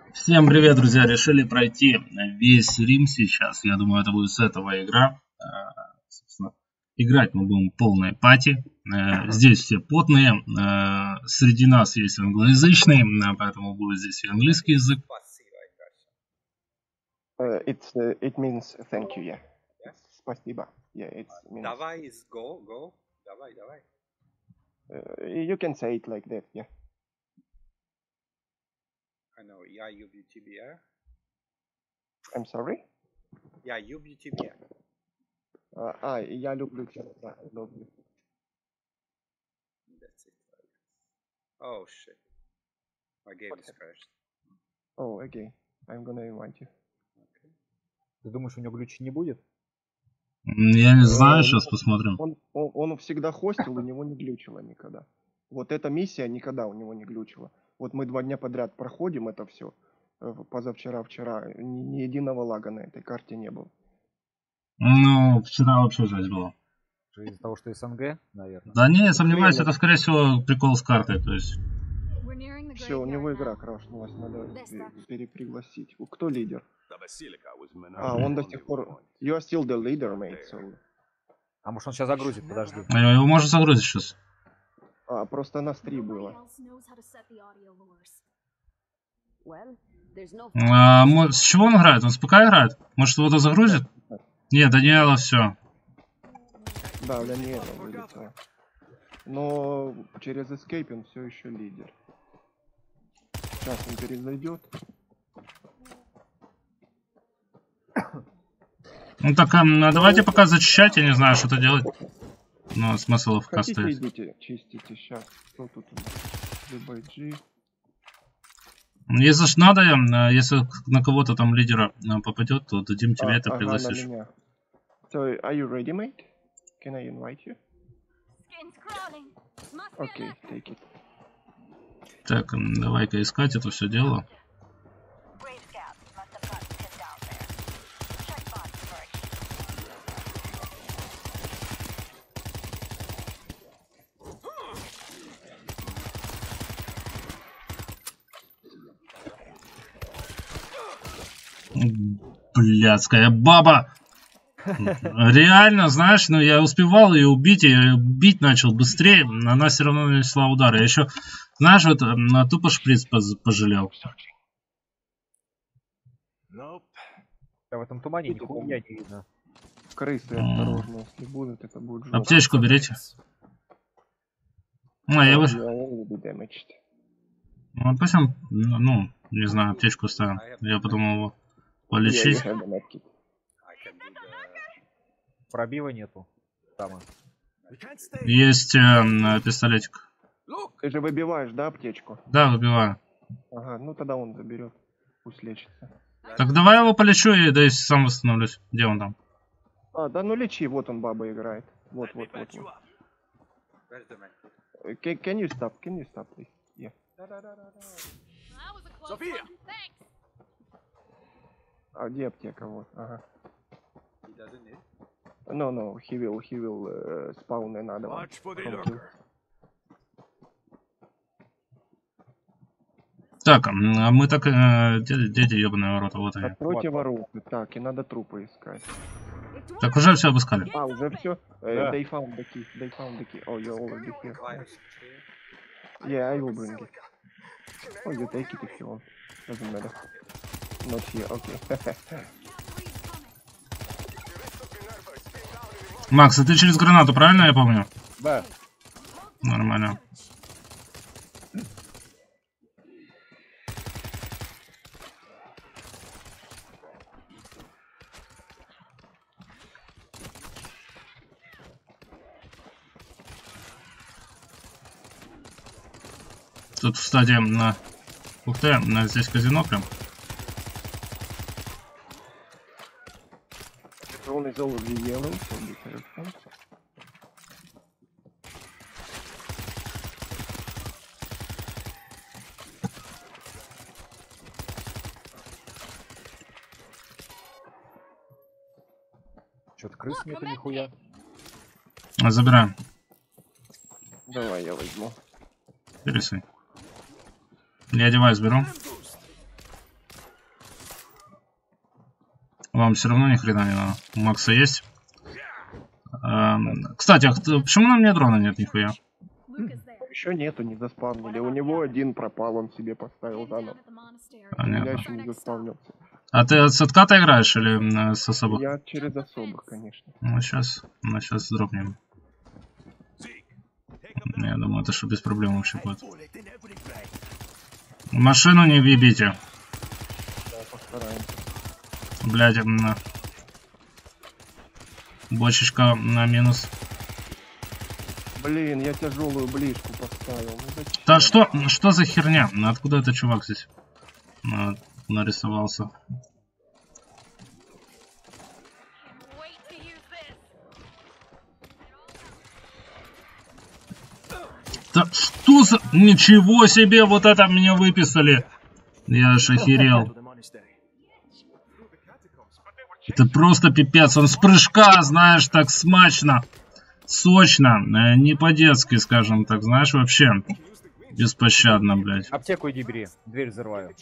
Всем привет, друзья! Решили пройти весь Рим сейчас. Я думаю, это будет с этого игра. Собственно, играть мы будем полной пати. Здесь все потные. Среди нас есть англоязычный, поэтому будет здесь и английский язык. It means thank you, yeah. Yes? Спасибо. Yeah, it means. Давай is go, go. Давай, давай. You can say it like that, yeah. I know. Я люблю тебя. I'm sorry? Я люблю тебя. Я люблю тебя. Да, люблю. That's it. Oh shit. My game is crashed. Oh, okay. I'm gonna invite you. Okay. Ты думаешь, у него глюча не будет? Я не знаю, сейчас посмотрим. Он всегда хостил, у него не глючило никогда. Вот эта миссия никогда у него не глючила. Вот мы 2 дня подряд проходим это все. Позавчера, вчера. Ни единого лага на этой карте не было. Ну, вчера вообще жесть было. Из-за того, что СНГ, наверное. Да не, я сомневаюсь, это скорее всего прикол с картой, то есть. Все, у него игра крашнулась, надо перепригласить. Кто лидер? Он до сих пор... You are still the leader, mate, so... А может он сейчас загрузит, подожди. Его можно загрузить сейчас. Просто нас 3 было. С чего он играет? Он с ПК играет? Может его-то загрузит? Нет, Даниэла все. Да, Даниэла вылетела. Но через Escape он все еще лидер. Сейчас он перезайдет. Ну так, давайте пока зачищать, я не знаю, что-то делать. Но смысл ФК Хотите, стоит. идите, чистите сейчас. Что тут у нас? DBG. Если ж надо, если на кого-то там лидера попадет, то дадим тебе это, пригласишь. So, are you ready, mate? Can I invite you? Okay, take it. Так, давай-ка искать это все дело. Блядская баба! Реально, знаешь, ну я успевал ее убить, я бить начал быстрее, она все равно нанесла удар. Я еще, знаешь, вот тупо шприц пожалел. Да в этом тумане нихуя не видно. Крысы осторожно, если будут, это будет жопа. Аптечку берите. Я уже... Ну, пусть он, ну, не знаю, аптечку ставим. Я подумал его полечить. Пробива нету. Там. Есть пистолетик. Ты же выбиваешь, да, аптечку? Да, выбиваю. Ага, ну тогда он заберет. Пусть лечится. Так давай его полечу и да и сам восстановлюсь. Где он там? Да ну лечи, вот он баба играет. Вот. Can you stop, please? Yeah. София! Где аптека? Вот, ага. No, he will spawn another one. Так, мы так, дети ебаные ворота, вот они. Откройте ворота, так, и надо трупы искать. Так уже все обыскали. Уже все? Да. They found the key. Oh, you're already here. Yeah, I will bring it. Oh, you take it if you want. Doesn't matter. Not here, okay. Макс, а ты через гранату, правильно я помню? Да. Нормально. Тут, кстати, ух ты, здесь казино прям. Drone is already yellow, so be careful. Что-то крыс нету нихуя. Забираем. Давай я возьму. Пересуй. Я девайс беру. Вам все равно ни хрена не надо. У Макса есть. Кстати, почему на мне дрона нет нихуя? Еще нету, не заспавнили. У него один пропал, он себе поставил заново. У меня Понятно. еще не заспавнился. А ты с отката играешь или с особых? Я через особых, конечно. Ну, сейчас дропнем. Я думаю, это что без проблем вообще будет. Машину не въебите. Да, постараемся. Блядь, бочечка на минус. Блин, я тяжелую ближку поставил. Ну, зачем? Да что за херня? Откуда этот чувак здесь нарисовался? Да что за... Ничего себе, вот это меня выписали. Я аж охерел. Это просто пипец. Он с прыжка, знаешь, так смачно, сочно, не по-детски, скажем так, знаешь, вообще беспощадно, блядь. Аптеку иди бери, дверь взрываю.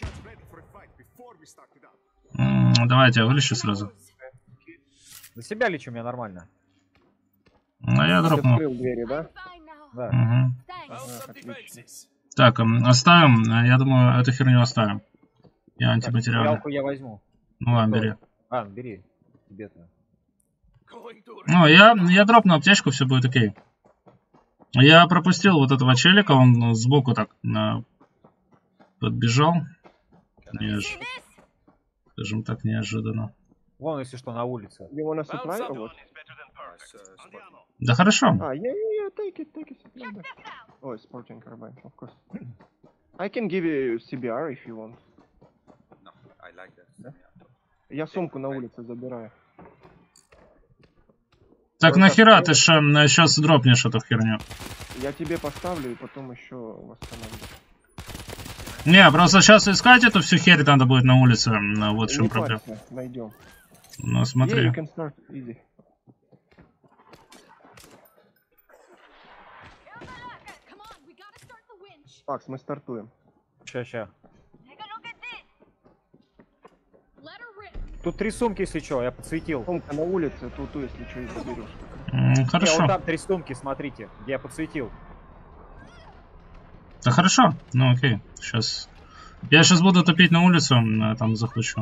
Давайте, я вылечу сразу. За себя лечу, у меня нормально. А я Ты дропну. открыл двери, да? Да. Угу. Ага, отлично. Так, оставим, я думаю, эту херню оставим. Я антиматериальный. Ялку я возьму. Ну ладно, бери. А, бери. Тебе-то. Ну, я дропну аптечку, все будет окей. Я пропустил вот этого челика, он сбоку так подбежал. Скажем так, неожиданно. Вон, если что, на улице. You wanna supply or what? Да хорошо. Yeah, take it, supply. Да. Oh, sporting carbine, of course. I can give you CBR if you want. No, I like that. Да? Я сумку на улице забираю. Так нахера ты сейчас дропнешь эту херню? Я тебе поставлю и потом еще восстановлю. Не, просто сейчас искать эту всю херь надо будет на улице. Вот в чем Не проблема. парься, найдем. Ну Yeah, смотри. you can start easy. Макс, мы стартуем. Ща. Тут 3 сумки, если что, я подсветил. Сумка на улице, тут, если что, и заберешь. Не, Хорошо. вот там 3 сумки, смотрите, где я подсветил. Да хорошо. Ну окей. Сейчас. Я сейчас буду топить на улицу, там захвачу.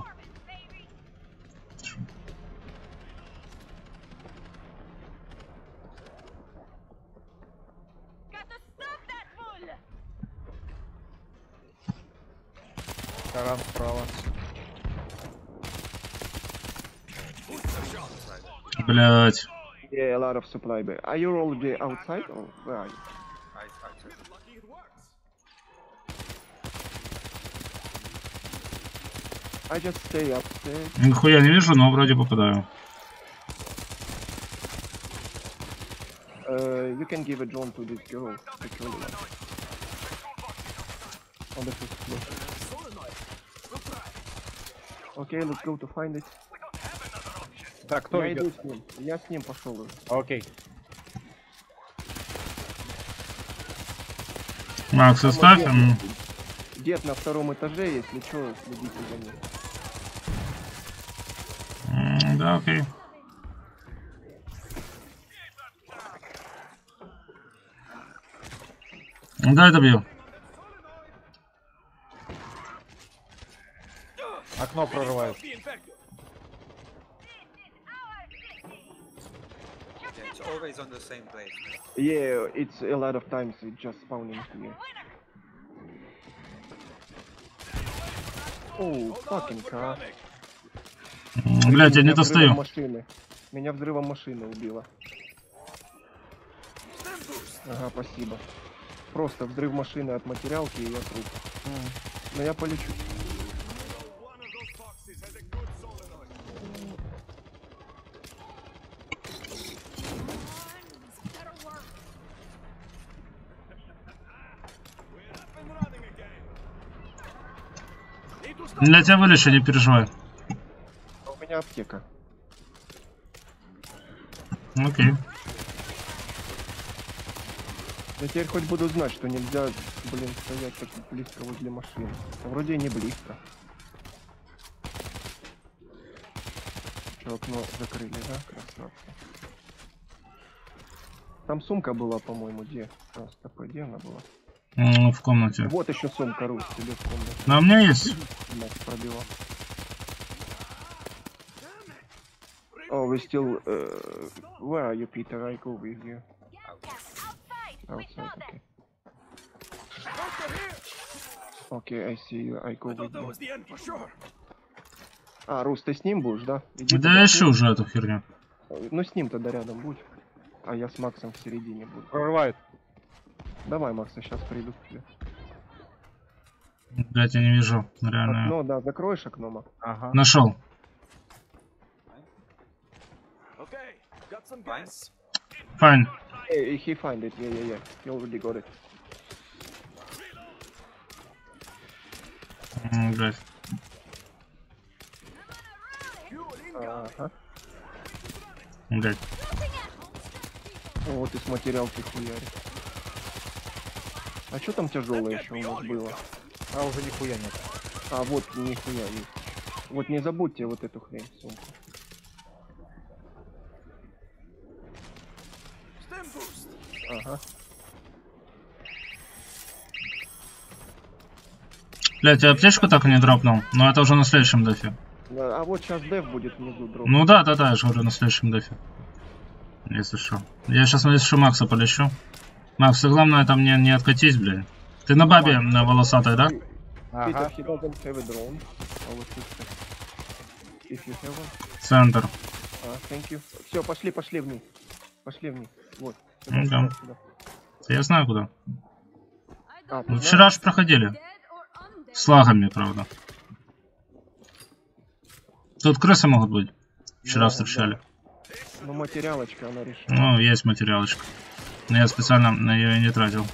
Таран справа. Блять. Yeah, a lot of supply. But are you already outside or where are you? I just stay upstairs. Нихуя не вижу, но вроде попадаю. You can give a drone to this girl. The curly one. On the fifth floor. Okay, let's go to find it. Так, кто Я иду идет? с ним. Я с ним пошел уже. Окей. Макс, оставь. Дед на втором этаже, если что, следите за ним. Да, окей. Дай добью. Окно прорывают. It's always on the same place. Yeah, it's a lot of times it just spawning here. Oh, fucking car. Блять, я не Меня достаю. взрывом машины. Меня взрывом машины убило. Ага, спасибо. Просто взрыв машины от материалки и я труп. Но я полечу. Для тебя вылечу, не переживай. У меня аптека. Окей. Я теперь хоть буду знать, что нельзя, блин, стоять так близко возле машины. Вроде и не близко. Все, окно закрыли, да? Красавцы. Там сумка была, по-моему, где? Просто где она была? В комнате. Вот еще сумка, Рус, тебе в комнате. Но у меня есть. Макс пробивал. Oh, we still... where are you, Peter? I go with you. Outside, okay. Okay, I see you. I go with you. А, Рус, ты с ним будешь, да? Иди Да туда, я с ищу ним. уже эту херню. Ну, с ним тогда рядом будь. А я с Максом в середине буду. Прорывают. Давай, Макс, я сейчас приду к тебе. Блять, я не вижу. Реально. Окно, да, закроешь окно, Макс? Ага. Нашел. Nice. Fine. Hey, he find it, yeah. He already got it. Блять. Ага. Блять. О, вот и с материалки хуярит. А что там тяжелое еще у нас было? А уже нихуя нет. А, вот, нихуя есть. Вот не забудьте вот эту хрень в сумку. Ага. Блять, я аптечку так и не дропнул. Но это уже на следующем дефе. А вот сейчас деф будет внизу дроп. Ну да, я же говорю, на следующем дефе. Если что. Я сейчас, если что, Макса полечу. Макс, ты главное там не откатись, блядь. Ты на бабе на волосатой, да? Ага. Peter, he doesn't have a drone. Our sister. If you have one. Центр. Thank you. Все, пошли вниз. Пошли вниз. Вот. Ну да. Сюда. Я знаю куда. А, ты Ну, знаешь? вчера ж проходили. С лагами, правда. Тут крысы могут быть. Вчера Да, встречали. Ну, материалочка, она решила. Ну, есть материалочка. Но я специально на ее и не тратил.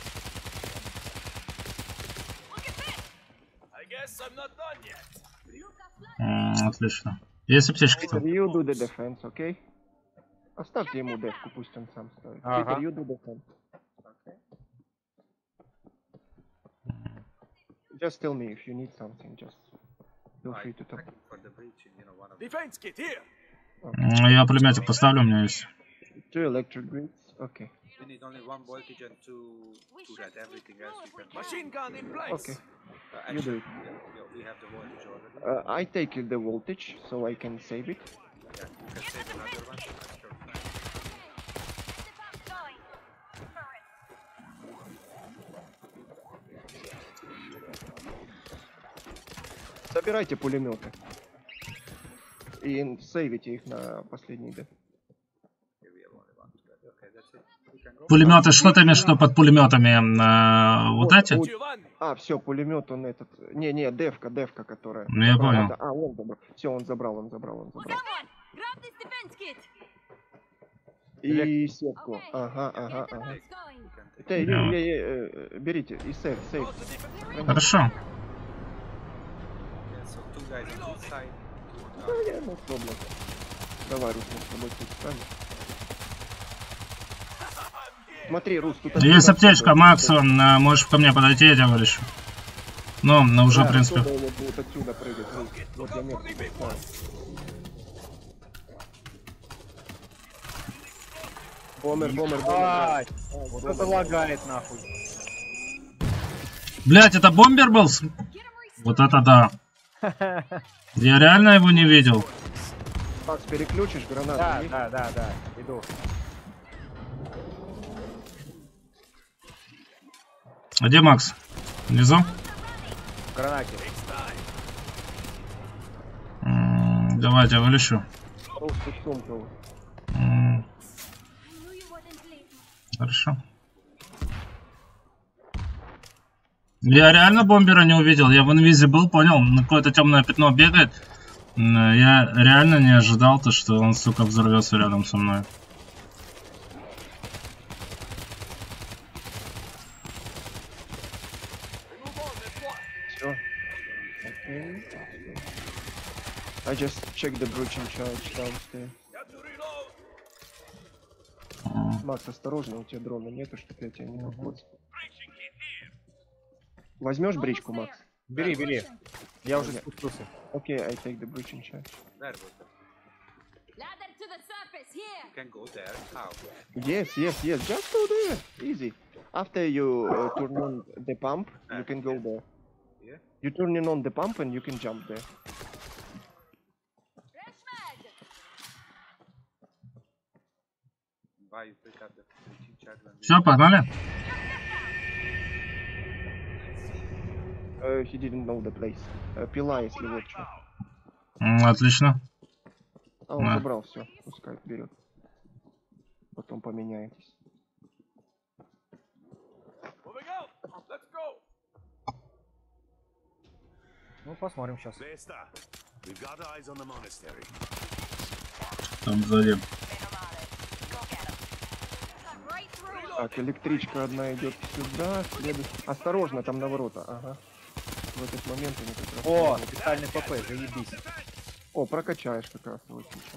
Отлично. Есть аптечки-то? Peter, you do the defense, okay? Оставьте ему девку, пусть он сам ставит. Ага. Peter, you do defense. Just tell me if you need something, just feel free to talk. For the breach, you know, one of the Defense kit here. Я пулеметик поставлю, у меня есть. 2 electric grids, okay. we need only one voltage and two red. Everything else we can. Machine gun in place. Okay, you Actually, do it. we have the voltage already. I take the voltage, so I can save it. Yeah, you can save another one. Sure. Собирайте пулеметы. И сейвите их на последний деф. Here we have only one. Okay, that's it. We can go. Пулеметы, что ты имеешь в виду под пулеметами? Вот эти? Giovanni. А, все, пулемет он этот. Не, девка, которая. Ну, я понял. А, он забрал. Все, он забрал. Someone, grab this defense kit. И сетку. Okay. Ага. Get the box going. We can take. Эй, берите и сейв. Хорошо. Yeah, so two guys on each side. Two on the Ну, проблем. Давай, Рус, мы с тобой тут станем. Смотри, Рус, тут... Есть отсюда аптечка, отсюда. Макс, можешь ко мне подойти, я тебя вылечу. Ну, уже, в принципе. Отсюда вот будут отсюда прыгать, Рус. Вот я метку поставил. Бомер. Ай, вот это лагает нахуй. Блять, это бомбер был? Вот это да. Я реально его не видел. Макс, переключишь гранату? Да, есть? да, иду. А где Макс? Внизу? В гранате. Давайте, я вылечу. Рус, тут сумка. М, I knew you wouldn't leave me. Хорошо. Я реально бомбера не увидел. Я в инвизе был, понял, какое-то темное пятно бегает. Я реально не ожидал то, что он, сука, взорвется рядом со мной. Все. Okay. I just checked the breaching charge downstairs. Макс, осторожно, у тебя дрона нету, чтоб я тебя не попался. Возьмешь бричку, Макс? Бери. Я уже спустился. Окей, I take the breaching charge. There was the the surface here. You can go there. How? Yes, yes, yes. Just go there. Easy. After you turn on the pump, you can go there. Yeah. You turn on the pump and you can jump there. Fresh mag. Why you pick up the chat when Все, погнали. He didn't know the place. Пила, если вот что. Отлично. А он Да. забрал все. Пускай берет. Потом поменяетесь. Moving out. Let's go. Ну, посмотрим сейчас. Vesta, we've got eyes on the monastery. Там сзади. Cut right through. Так, электричка одна идет сюда. Осторожно, там на ворота. Ага. В этот момент они как раз... О, специальный ПП, заебись. О, прокачаешь как раз его сейчас.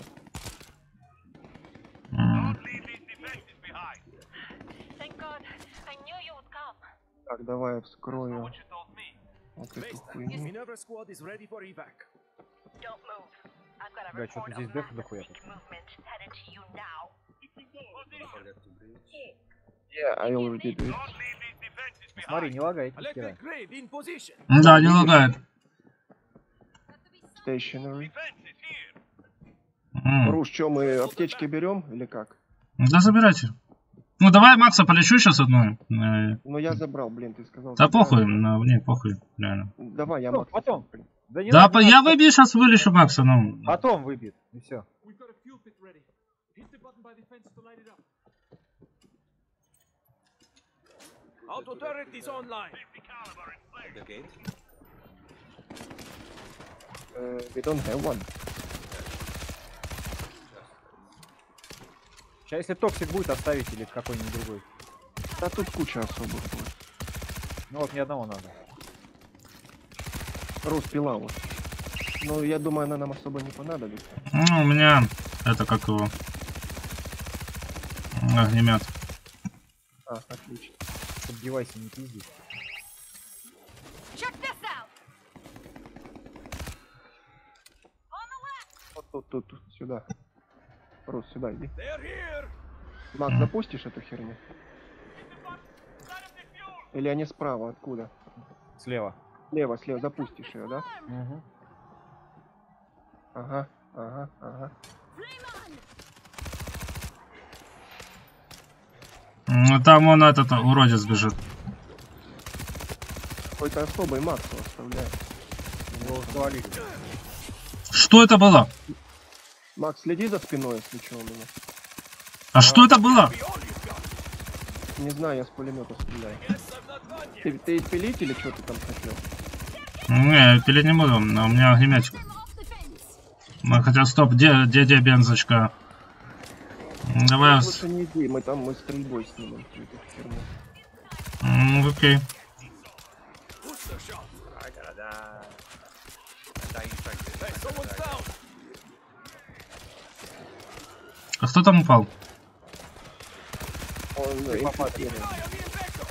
Don't leave these defenses behind. Thank God. I knew you would come. Так, давай я вскрою What you told me. вот эту Vesta, хуйню. Minerva squad is ready for evac. Don't move. I've got a Бля, что-то report здесь of деф дохуя. massive movement headed to you now. don't forget to bridge. Yeah, I already do it. Don't leave these defenses behind. Смотри, не лагает, ни хера. Electric grid in position. Да, не лагает. Stationary. Defense is here. Руш, что, мы аптечки берем или как? Да забирайте. Ну давай Макса полечу сейчас одной. Ну я забрал, блин, ты сказал. Да забрал. похуй, не похуй, реально. Давай, я Ну, Макса. потом. Да не Да, надо, не я надо. выбью сейчас вылечу Макса, ну. Потом выбьет, и все. We've got a fuel pit ready. Hit the button by the fence to light it up. Auto turret is online. At the gate. We don't have one. Сейчас, если токсик будет, оставить или какой-нибудь другой. Да тут куча особых будет. Ну вот, ни одного надо. Рус, пила вот. Ну, я думаю, она нам особо не понадобится. Ну, у меня это как его. Огнемет. А, отлично. Чтобы девайсы не пиздить. Check this out. On the left. Вот тут, сюда. Рус, сюда иди. They're here. Макс, запустишь эту херню? Или они справа, откуда? Слева. Слева, запустишь ее, да? Угу. Ага. Flame on. Ну, там он этот уродец бежит. Какой-то особый Максу оставляет. Его завалили. Что это было? Макс, следи за спиной, если что у меня. А что это было? Не знаю, я с пулемета стреляю. Yes, I'm not done yet. Ты пилить или что ты там хотел? Не, пилить не буду, но у меня огнеметик. Them off the fence. Ну, хотя стоп, где бензочка? Давай. Лучше не иди, мы стрельбой снимем всю эту херню. Окей. Booster shot. I gotta die. I'm dying trying to Hey, someone's down. А кто там упал? Он инфицирован. Fire the infector.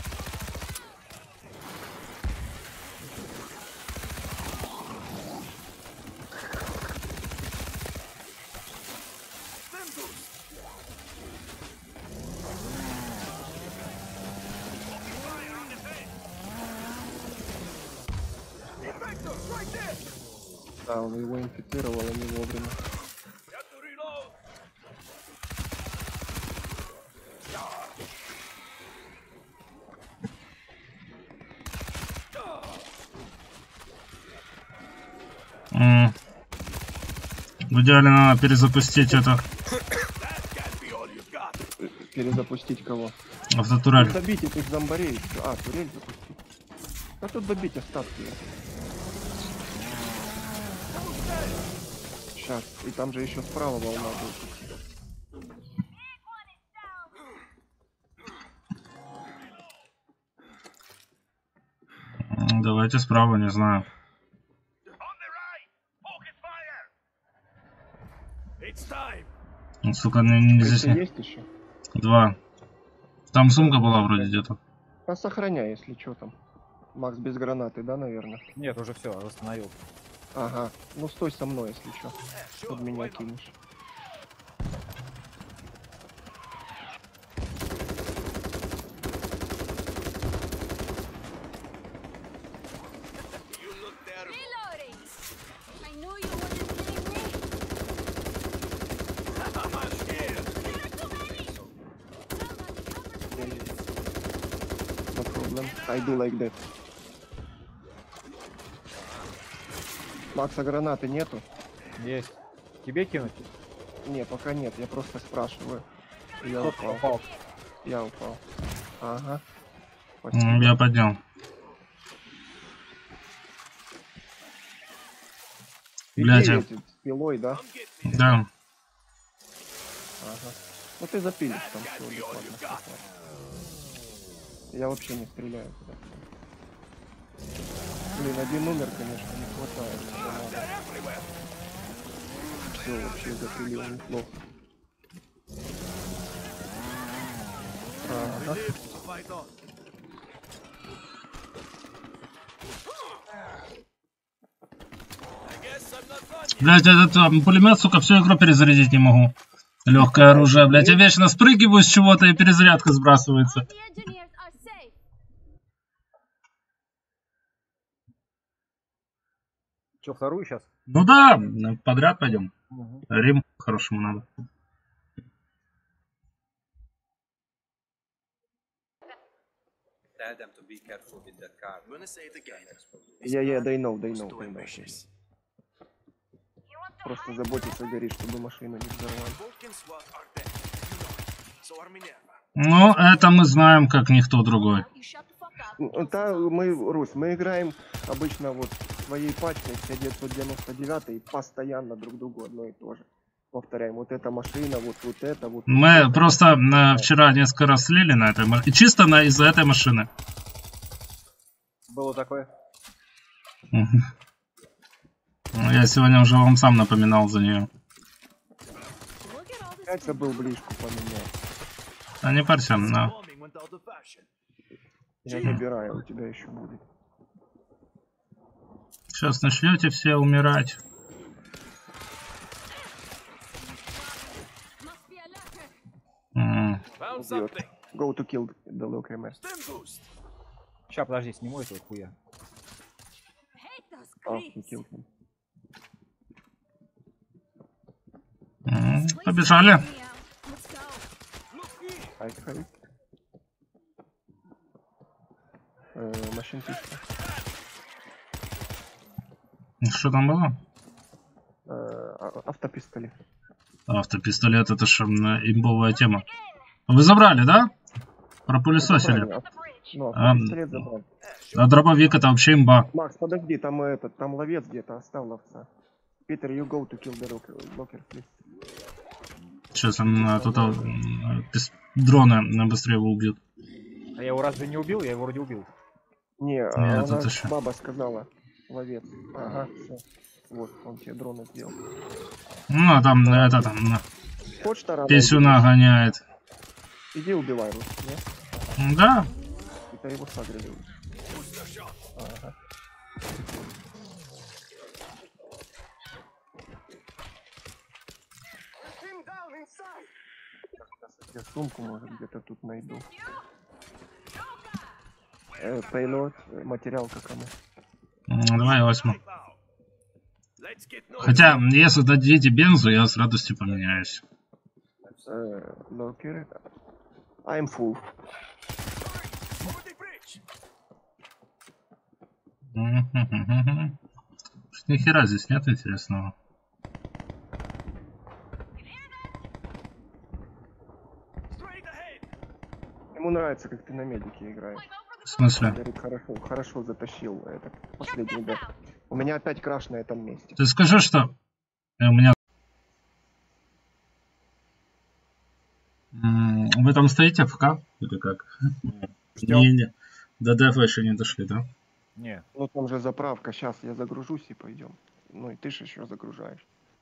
Stim boost. Infector, right there. Да, он его инфицировал, а не вовремя. Got to reload. В идеале надо перезапустить это That can't be all you've got. Перезапустить кого? автотурель. Добить этих зомбарей. А, турель запустить. А тут добить остатки. Сейчас. И там же еще справа волна будет. Давайте справа, не знаю. On the right. Focus fire. It's time. Ну, сука, здесь Если есть еще? 2. Там сумка была вроде где-то. А сохраняй, если что там. Макс без гранаты, да, наверное? Нет, уже все, восстановил. Ага. Ну стой со мной, если что. Под меня кинешь. I do like that. Макса, гранаты нету? Есть. Тебе кинуть? Не, пока нет, я просто спрашиваю. Я Кто упал. попал? Я упал. Ага. Спасибо. Я поднял. Блядь, Идея с пилой, да? да. Ага. Ну ты запилишь там всё бесплатно. Я вообще не стреляю туда. Блин, один номер, конечно, не хватает. Все, вообще запилил неплохо. Ага. Fight on. I guess I'm not done yet. Блядь, этот пулемет, сука, всю игру перезарядить не могу. Легкое оружие, блядь. Я вечно спрыгиваю с чего-то и перезарядка сбрасывается. All the engineers are safe. Че, вторую сейчас? Ну да, подряд пойдем. Угу. Рим хорошему надо. Tell them to be careful with that car. I'm gonna say it again. Я, they know. Too ambitious. Просто заботиться, говорит, чтобы машину не взорвали. Vulcan SWAT are dead. You know it. So are Minerva. Ну, это мы знаем, как никто другой. You shut the fuck up. Да, мы, Русь, мы играем обычно вот своей пачкой все 999 и постоянно друг другу одно и то же. Повторяем, вот эта машина, вот это, вот Мы это. просто вчера несколько раз слили на этой машине. Чисто из-за этой машины. Было такое. Мгм. Ну, я сегодня уже вам сам напоминал за нее. Look at all this. Я забыл ближку поменять. А не парься, на. Bombing went out of fashion. Я забираю, у тебя еще будет. Сейчас начнете все умирать. Must be a locker. М. Found Убьет. something. Go to kill the locker man. Stim boost. Сейчас, подожди, сниму этого хуя. Hate those Oh, he creeps. killed him. Побежали. Yeah, let's go. Хай. Машинкиста. Что там было? Автопистолет. Автопистолет, это же имбовая тема. Вы забрали, да? Пропылесосили. Забрали, ну, А, автопистолет забрал. А дробовик это вообще имба. Макс, подожди, там ловец где-то, оставил ловца. Питер, you go to kill the locker, please. Сейчас он тут дроны быстрее его убьют. А я его разве не убил? Я его вроде убил. Не, Нет, она это что? баба сказала, ловец. Ага, все. Вот, он тебе дроны сделал. Ну, а там это там Хочешь тарана? писюна гоняет. Иди убивай, Рус, нет? Да. Питер его сагрили. Ага. Я сумку, может, где-то тут найду. Пейлот, материал как кому. Давай я возьму. Let's get no. Хотя, если дадите бензу, я с радостью поменяюсь. Локер. I'm full. Over the bridge. Ни хера здесь нет интересного. Straight ahead. Ему нравится, как ты на медике играешь. В смысле? Говорит, хорошо затащил этот последний бэк. У меня опять краш на этом месте. Ты скажи, что у меня... Вы там стоите ФК? Или как? Ждем. Не. До дефа еще не дошли, да? Не. Ну там же заправка, сейчас я загружусь и пойдем. Ну и ты же еще загружаешь.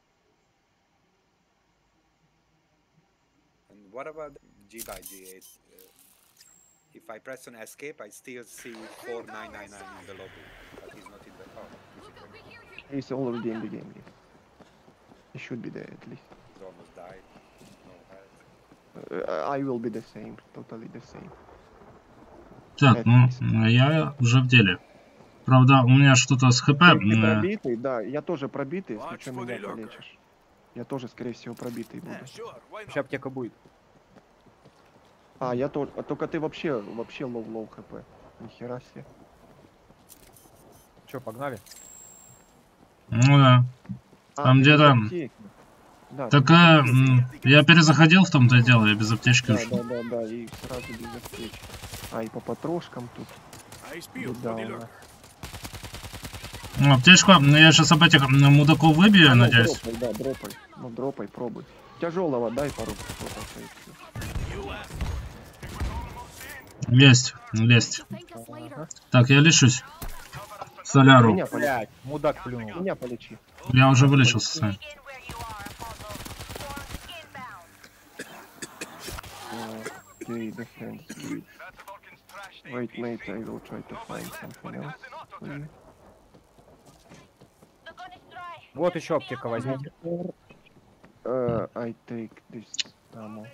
And what about G by G8? If I press on escape, I still see 4999 in the lobby, but he's not in the. Oh, he's He's already in the game. He should be there at least. almost died. No health. I will be the same, totally the same. Так, ну, я уже в деле. Правда, у меня что-то с ХП. Ты пробитый, да, я тоже пробитый, если что меня полечишь. Я тоже, скорее всего, пробитый буду. Yeah, sure. Why Сейчас not? аптека будет. А, я тоже. Только ты вообще лоу хп. Нихера себе. Че, погнали? Ну да. Там ты без где-то- аптеки. Да, Так ты без аптеки. я перезаходил в том-то и дело, я без аптечки Да, ушел. да, и сразу без аптечки. А, и по потрошкам тут. Беда у нас. Ну, аптечку, ну, я сейчас об этих мудаков выбью, я Ну, надеюсь. дропай, да, дропай. Ну, дропай, пробуй. Тяжелого дай пару. Есть. Thank us later. Так, я лечусь. Соляру. Меня полечи. Блять, мудак плюнул. Меня полечи. Я уже вылечился с вами. Begin where you are, Apollo. Form inbound. Okay, defense. Wait. Wait, mate, I will try to find something else for you. The gun is dry. Вот еще аптека возьмите. I take this ammo.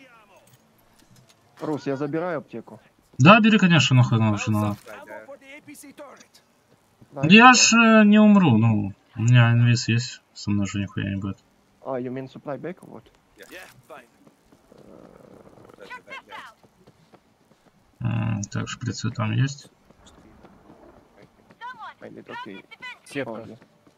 Рус, я забираю аптеку. Да, бери, конечно, нахуй нужно. Right there. Да, Я ж не умру, ну. У меня инвиз есть, со мной же нихуя не будет. А, you mean supply back? Вот. That's the back there. Так, шприцы там есть. I need okay. Сетка. Ладно.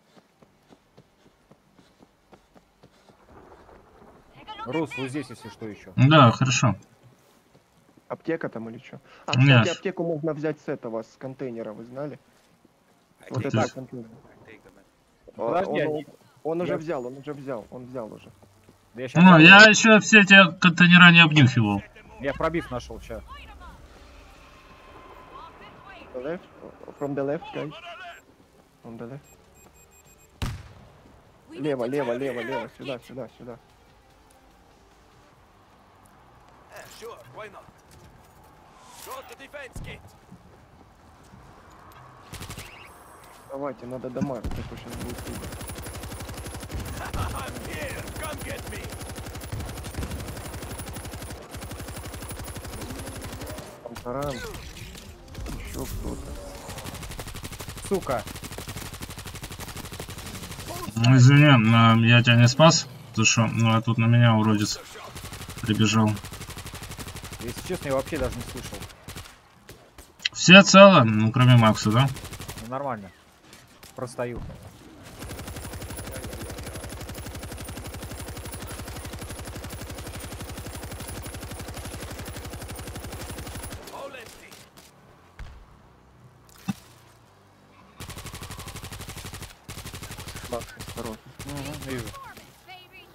Рус, вы здесь, если что, еще. Да, хорошо. Аптека там или что? А, Нет. кстати, аптеку можно взять с этого, с контейнера, вы знали? I Вот take это Так. контейнер. take the man. Подожди, они- Он уже Я- взял, он взял уже. Да я, щас Ну, заберу. я еще все эти контейнера не обнюхивал. Я пробив нашел, сейчас. The left? From the left, guys. From the left. We need Лево, to лево, turn лево, here. лево, сюда, сюда, сюда. Давайте, надо дамажить, а то сейчас будет видно. Таран. Еще кто-то. Сука. Ну, извини, я тебя не спас. Ты что, ну, а тут на меня уродец прибежал. Если честно, я вообще даже не слышал. Все целы, ну, кроме Макса, да? Ну, нормально. Простою. Макс, осторожно. Угу, вижу. Baby.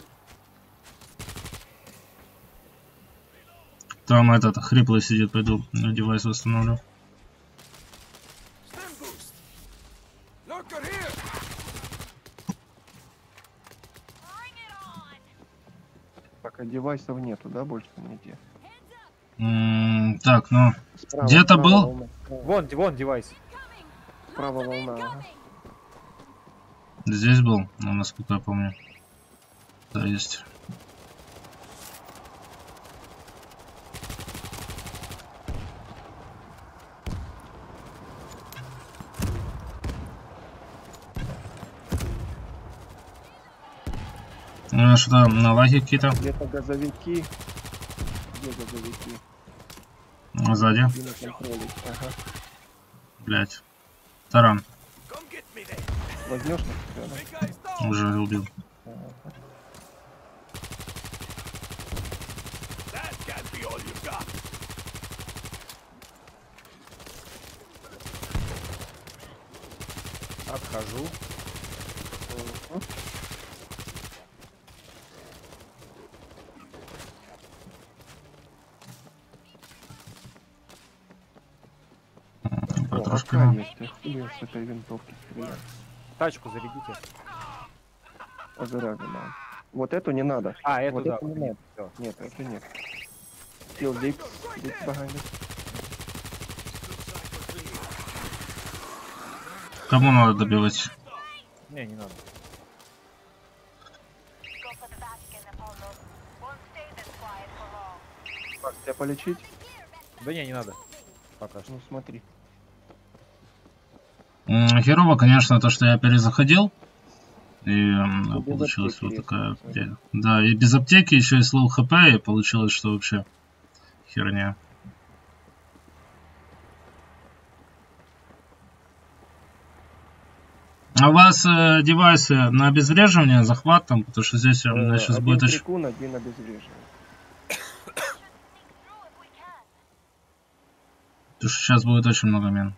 Там этот хриплый сидит, пойду девайс восстановлю. Bring it on. Так, а девайсов нету, да, больше нигде? Так, ну, Справа, Где-то справа был? волна, справа. Вон девайс. Справа волна, ага. здесь был, ну, насколько я помню. Да, есть. Что-то на лаге какие-то Где-то газовики. Где газовики? сзади. И на контроле. Ага. Блять. Таран. Возьмешь на себя, да? Уже убил. Отхожу. Мгм. О, Патрошка. АК есть, я хули с этой винтовки стреляю. Тачку зарядите. Позаряжу, да. Вот эту не надо. А, эту Вот да. это не надо. Всё. Нет, это нет. Kill Dix, Dix behind us. Кому надо добивать? Не, не надо. Go for the Vatican, Apollo. Won't stay this quiet for long. Макс, тебя полечить? Да не надо. Пока что. Ну смотри. Херово, конечно, то, что я перезаходил. И Ну, без получилась аптеки вот есть, такая... кстати. Да, и без аптеки еще и слоу хп, и получилось, что вообще херня. А у вас девайсы на обезвреживание, захват там, потому что здесь сейчас Один будет очень... крикун, один обезвреживание. Потому что сейчас будет очень много мин.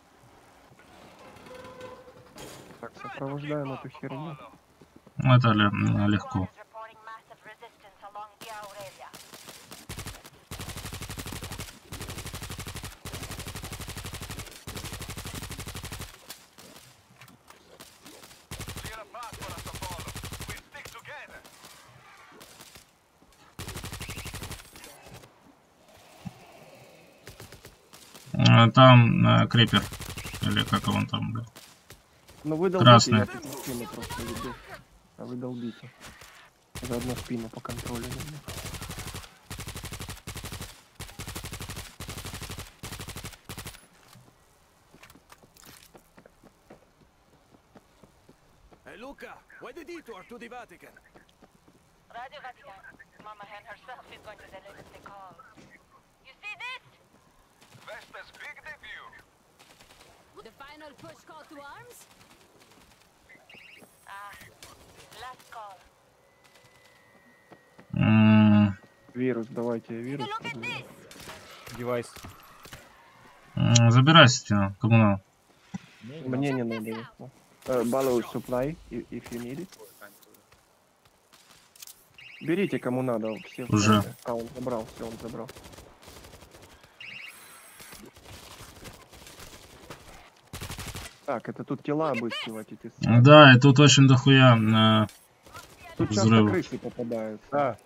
Так, сопровождаем эту херню. Ну, это легко. Reporting massive resistance along Diao area. Clear a path for us to follow. We stick together. Там крипер. Или как он там, да. Ну вы долбите, Красный. я тут спину просто веду. А вы долбите. Заодно спину по контролю. веду. Hey, Luca, why the detour to the Vatican? Radio Vatican. Mama Hen herself is going to deliver the call. You see this? Vesper's big debut. The final push call to arms? Last call. Вирус, давайте Take вирус. a look at возьмем. this. Девайс. Забирай стену, кому надо. Мне не надо его. Ballow supply, if you need it. Берите кому надо, все. Уже. взяли. А, он забрал, все, он забрал. Так, это тут тела обыскивать эти. Да, и тут очень дохуя Тут часто взрывов. крысы попадаются. Да.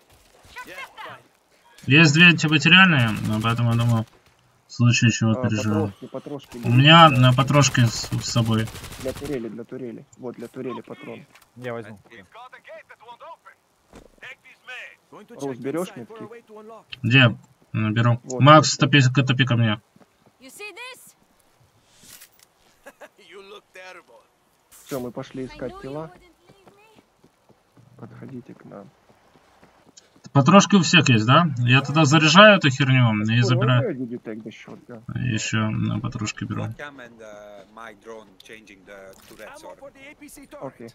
Есть две антиматериальные, поэтому я думаю, в случае чего переживем. Потрошки. У меня на потрошке с собой. Для турели. Вот, для турели патрон. Я возьму. It's got a gate that won't open. Take these men. Going to Рус, check берешь inside for метки? a way to unlock. Где? Беру. Вот. Макс, топи ко мне. You see this? You look terrible. Все, мы пошли I искать knew you тела. wouldn't leave me. Подходите к нам. Потрошки у всех есть, да? Я тогда заряжаю эту херню и забираю. Еще на потрошки беру. Cam and my drone changing the turrets Ammo or for the APC turret. Окей.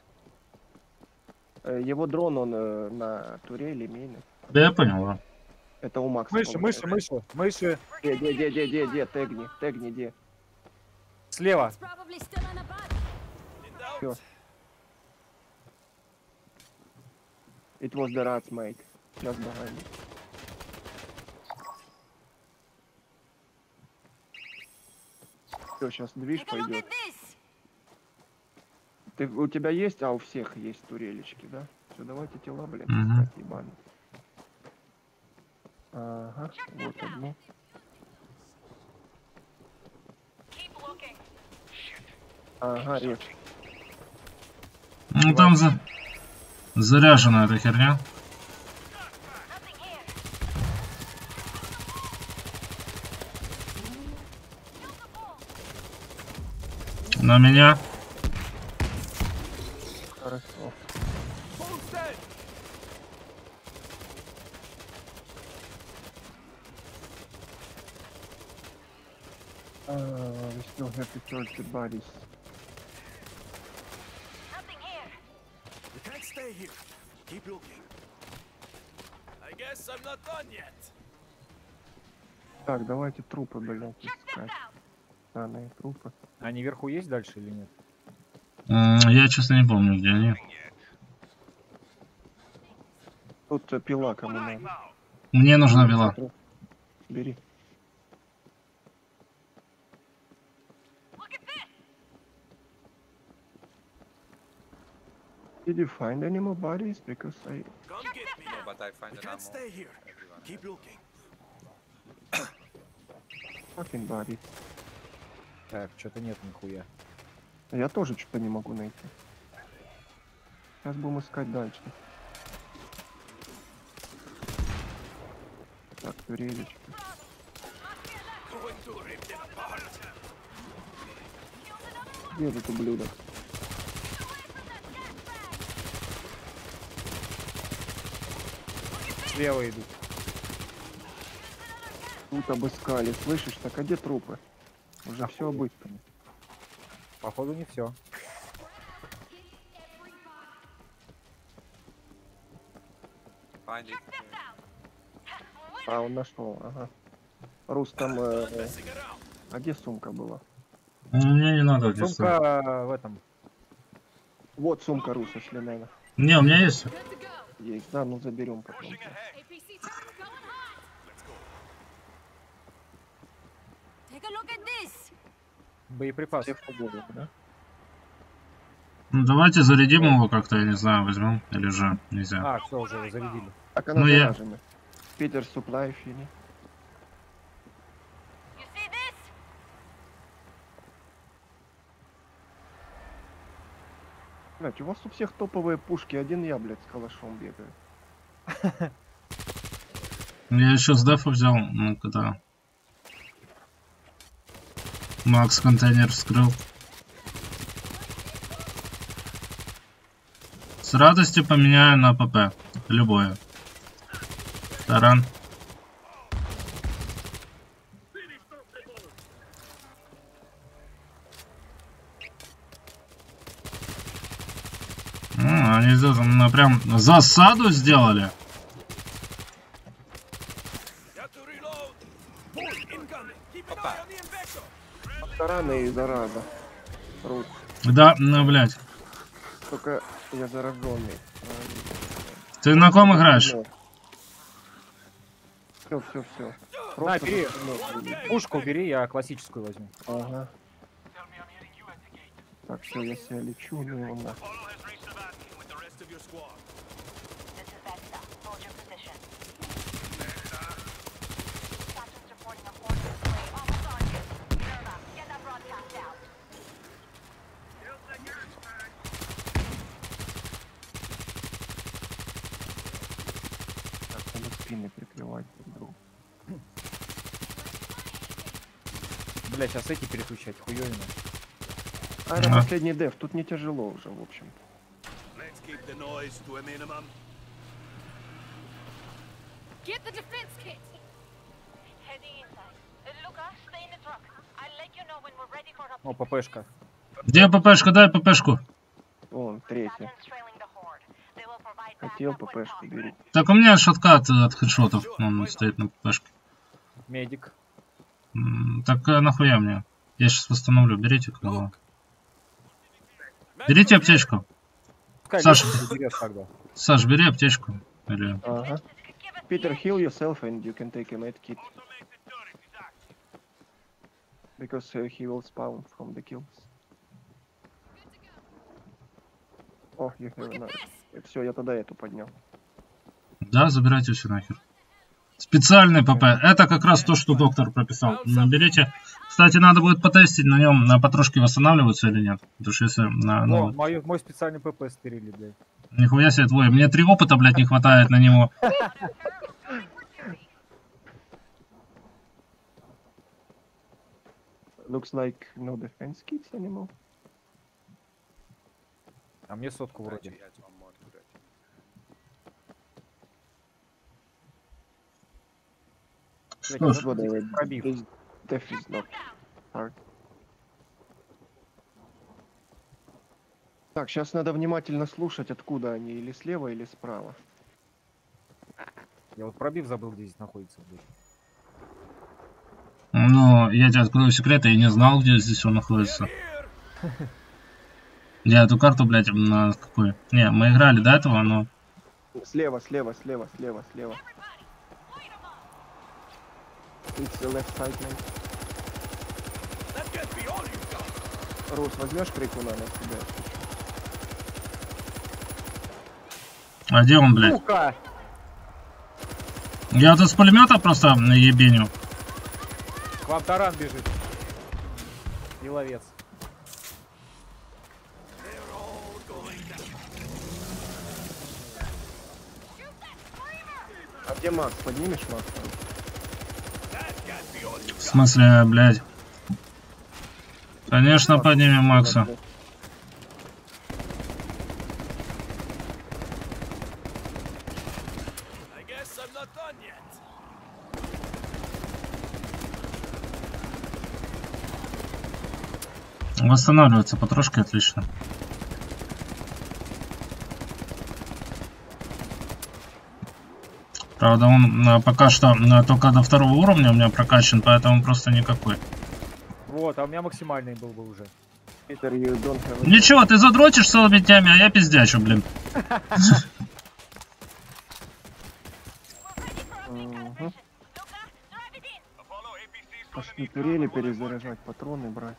Его дрон, он на турели, мины. Да я понял, да. Это у Макса. Мыши. Где, тегни, где? Слева. It's probably still on a bot. In doubt. Всё. It was the rats, mate. Just behind me. Все, сейчас движ Take a look пойдет. at this. У тебя есть, а у всех есть турелечки, да? Все, давайте тела, блядь, Мгм. искать, ебаный. Ага, вот одно. Keep looking. Ага, рез. Ну там заряжена эта херня. Nothing here. На меня. Хорошо. Who's dead? We still have to search the bodies. Nothing here. We can't stay here. Keep looking. I guess I'm not done yet. Так, давайте трупы, блядь, Check this искать. out. Данные трупы. Они вверху есть дальше или нет? Я, честно, не помню, где они. Тут пила кому надо. Мне нужна пила. Бери. Look at this. Did you find any more bodies? Because I... Come get me. No, but I find We an can't ammo. stay here. Everyone Keep has. looking. Fucking bodies. Так, что-то нет нихуя. Я тоже что-то не могу найти. Сейчас будем искать дальше. Так, турелечки. Going to rip them apart. Где этот ублюдок? Слева идут. Тут обыскали. Слышишь, так а где трупы? Уже все обыскано. Походу не все. Find it. А, он нашел, ага. Рус, там... А где сумка была? Мне не надо здесь. Сумка в этом. Вот сумка Рус, если надо. Не, у меня есть. Good to go. Есть, да, ну заберем потом. APC going hot. Take a look at this. Боеприпасы. Все в погоду, да? Ну, давайте зарядим его как-то, я не знаю, возьмем. Или же нельзя. А, все, уже зарядили. Так она Ну, я- заряжена. Питер Supply фили. You see this? Блять, у вас у всех топовые пушки, один я, блядь, с калашом бегаю. Я еще с дефа взял, ну когда Макс контейнер вскрыл. С радостью поменяю на ПП. Любое. Таран. Они здесь прям засаду сделали. Got to reload. Bull incoming. Keep an eye on the infector. Тараны и зараза. Рус, Да, ну, блядь. только я зараженный. Ты на ком играешь? Все. На, бери. Пушку бери, я классическую возьму. Ага. Так, все, я себя лечу, ну его нахуй. Apollo has reached the vacuum with the rest of your squad. This is Vesta. Hold your position. Captain's reporting a horde display almost on you. Nerva, get that broadcast out. Так, надо спины прикрывать друг другу. Бля, сейчас эти переключать, хуёвина. А это последний деф, тут не тяжело уже, в общем. Let's keep the noise to a minimum. Get the defense kit. Heading inside. Luca, stay in the truck. I'll let you know when we're ready for О, a... ППшка. Где ППшка? Дай ППшку. Вон, третья. Captain's trailing the horde. They will provide Хотел backup when ППшку, possible. бери. Так у меня шоткат от хедшотов. Он стоит на ППшке. Медик. Так нахуя мне? Я сейчас восстановлю. Берите кого. Берите аптечку. Пускай Саша. Лёша заберёт тогда. Саш, бери аптечку. Или... Ага. Питер, heal yourself and you can take a med kit. Because he will spawn from the kills. О, you have Look at another. this. Все, я тогда эту поднял. Да, забирайте все нахер. Специальный ПП. Это как раз то, что доктор прописал. Берите. Кстати, надо будет потестить на нем, на патрошки восстанавливаются или нет. Потому что если на... О, Ну, мой специальный ПП стерили, блядь. нихуя себе твой. Мне 3 опыта, блядь, не хватает на него. Looks like no defense kits anymore. А мне сотку вроде. Actually, that's one more to that. Блядь, Ну, я что, забыл, давай, пробив. this def is not hard. Так, сейчас надо внимательно слушать, откуда они, или слева, или справа. Я вот пробив забыл, где здесь находится, блядь. Ну, я тебе открою секрет, я не знал, где здесь он находится. Я эту карту, блядь, на какой... Не, мы играли до этого, но... Слева. It's the left side, man. That can't be all you've got. Рус, возьмешь крикуна на себя? А где он, блядь? Сука! Я тут с пулемета просто ебеню. К вам таран бежит. И ловец. А где Макс? Поднимешь Макса? В смысле, блядь? Конечно, поднимем Макса. I guess I'm not done yet. Восстанавливается потрошки, отлично. Правда, он пока что только до 2-го уровня у меня прокачан, поэтому просто никакой. Вот, а у меня максимальный был бы уже. Питер, you don't have a- Ничего, ты задрочишь с лобитями, а я пиздячу, блин. Мгм. Drive it in. Apollo, APC's gonna Пошли need турели cover while I перезаряжать, патроны брать.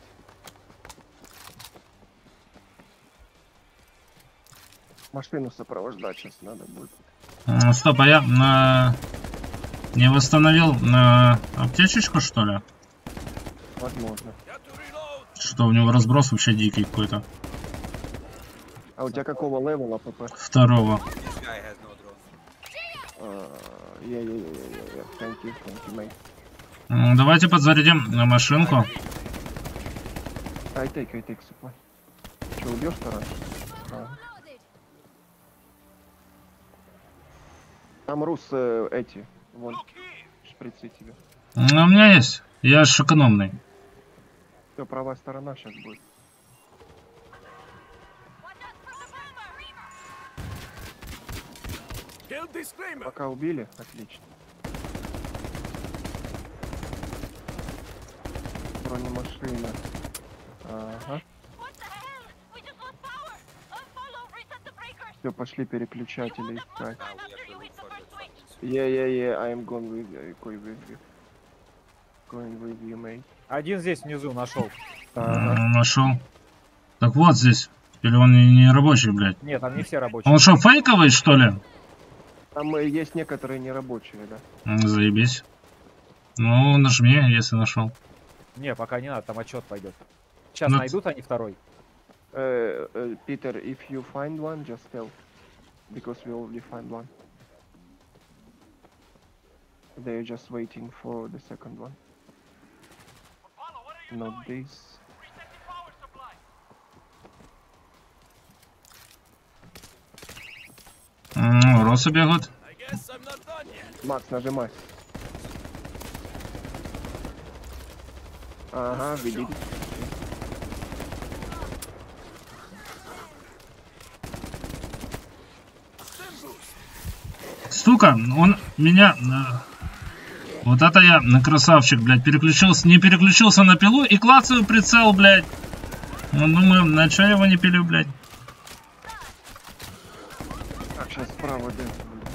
Машину сопровождать сейчас надо будет. Стоп, а я не восстановил аптечечку, что ли? Возможно. Got to reload. Что у него разброс вообще дикий какой-то. А у тебя какого левела ПП? 2-го. This guy has no drone. Yeah. Thank you, mate. Давайте подзарядим на машинку. I take supply. Че, убьешь-то раньше? Ага. Loaded. Там рус эти, вон, шприцы тебе. У меня есть. Я ж экономный. Все, правая сторона сейчас будет. Killed this screamer. Пока убили, отлично. Бронемашина. Ага. What the hell? We just lost power. Follow, reset the breakers. Все, пошли переключатели искать. Now we have to look for the drones. Yeah, I am going with you. Going with you, mate. Один здесь внизу нашел. Ага. Нашел. Так вот здесь. Или он не рабочий, блядь? Нет, там не все рабочие. Он что, фейковый, что ли? Там есть некоторые нерабочие, да. Заебись. Ну, нажми, если нашел. Не, пока не надо, там отчет пойдет. Сейчас Ну, найдут они второй. Peter, if you find one, just tell. Because we already find one. They're just waiting for the second one. Apollo, what are you Not doing? this. Resetting power supply. Росы бегают. I guess I'm not done yet. Макс, нажимай. Ага, видите. Сука, он меня... Вот это я красавчик, блядь, переключился, не переключился на пилу и клацаю прицел, блядь. Ну, думаю, на чё я его не пилю, блядь? Так, сейчас справа дым.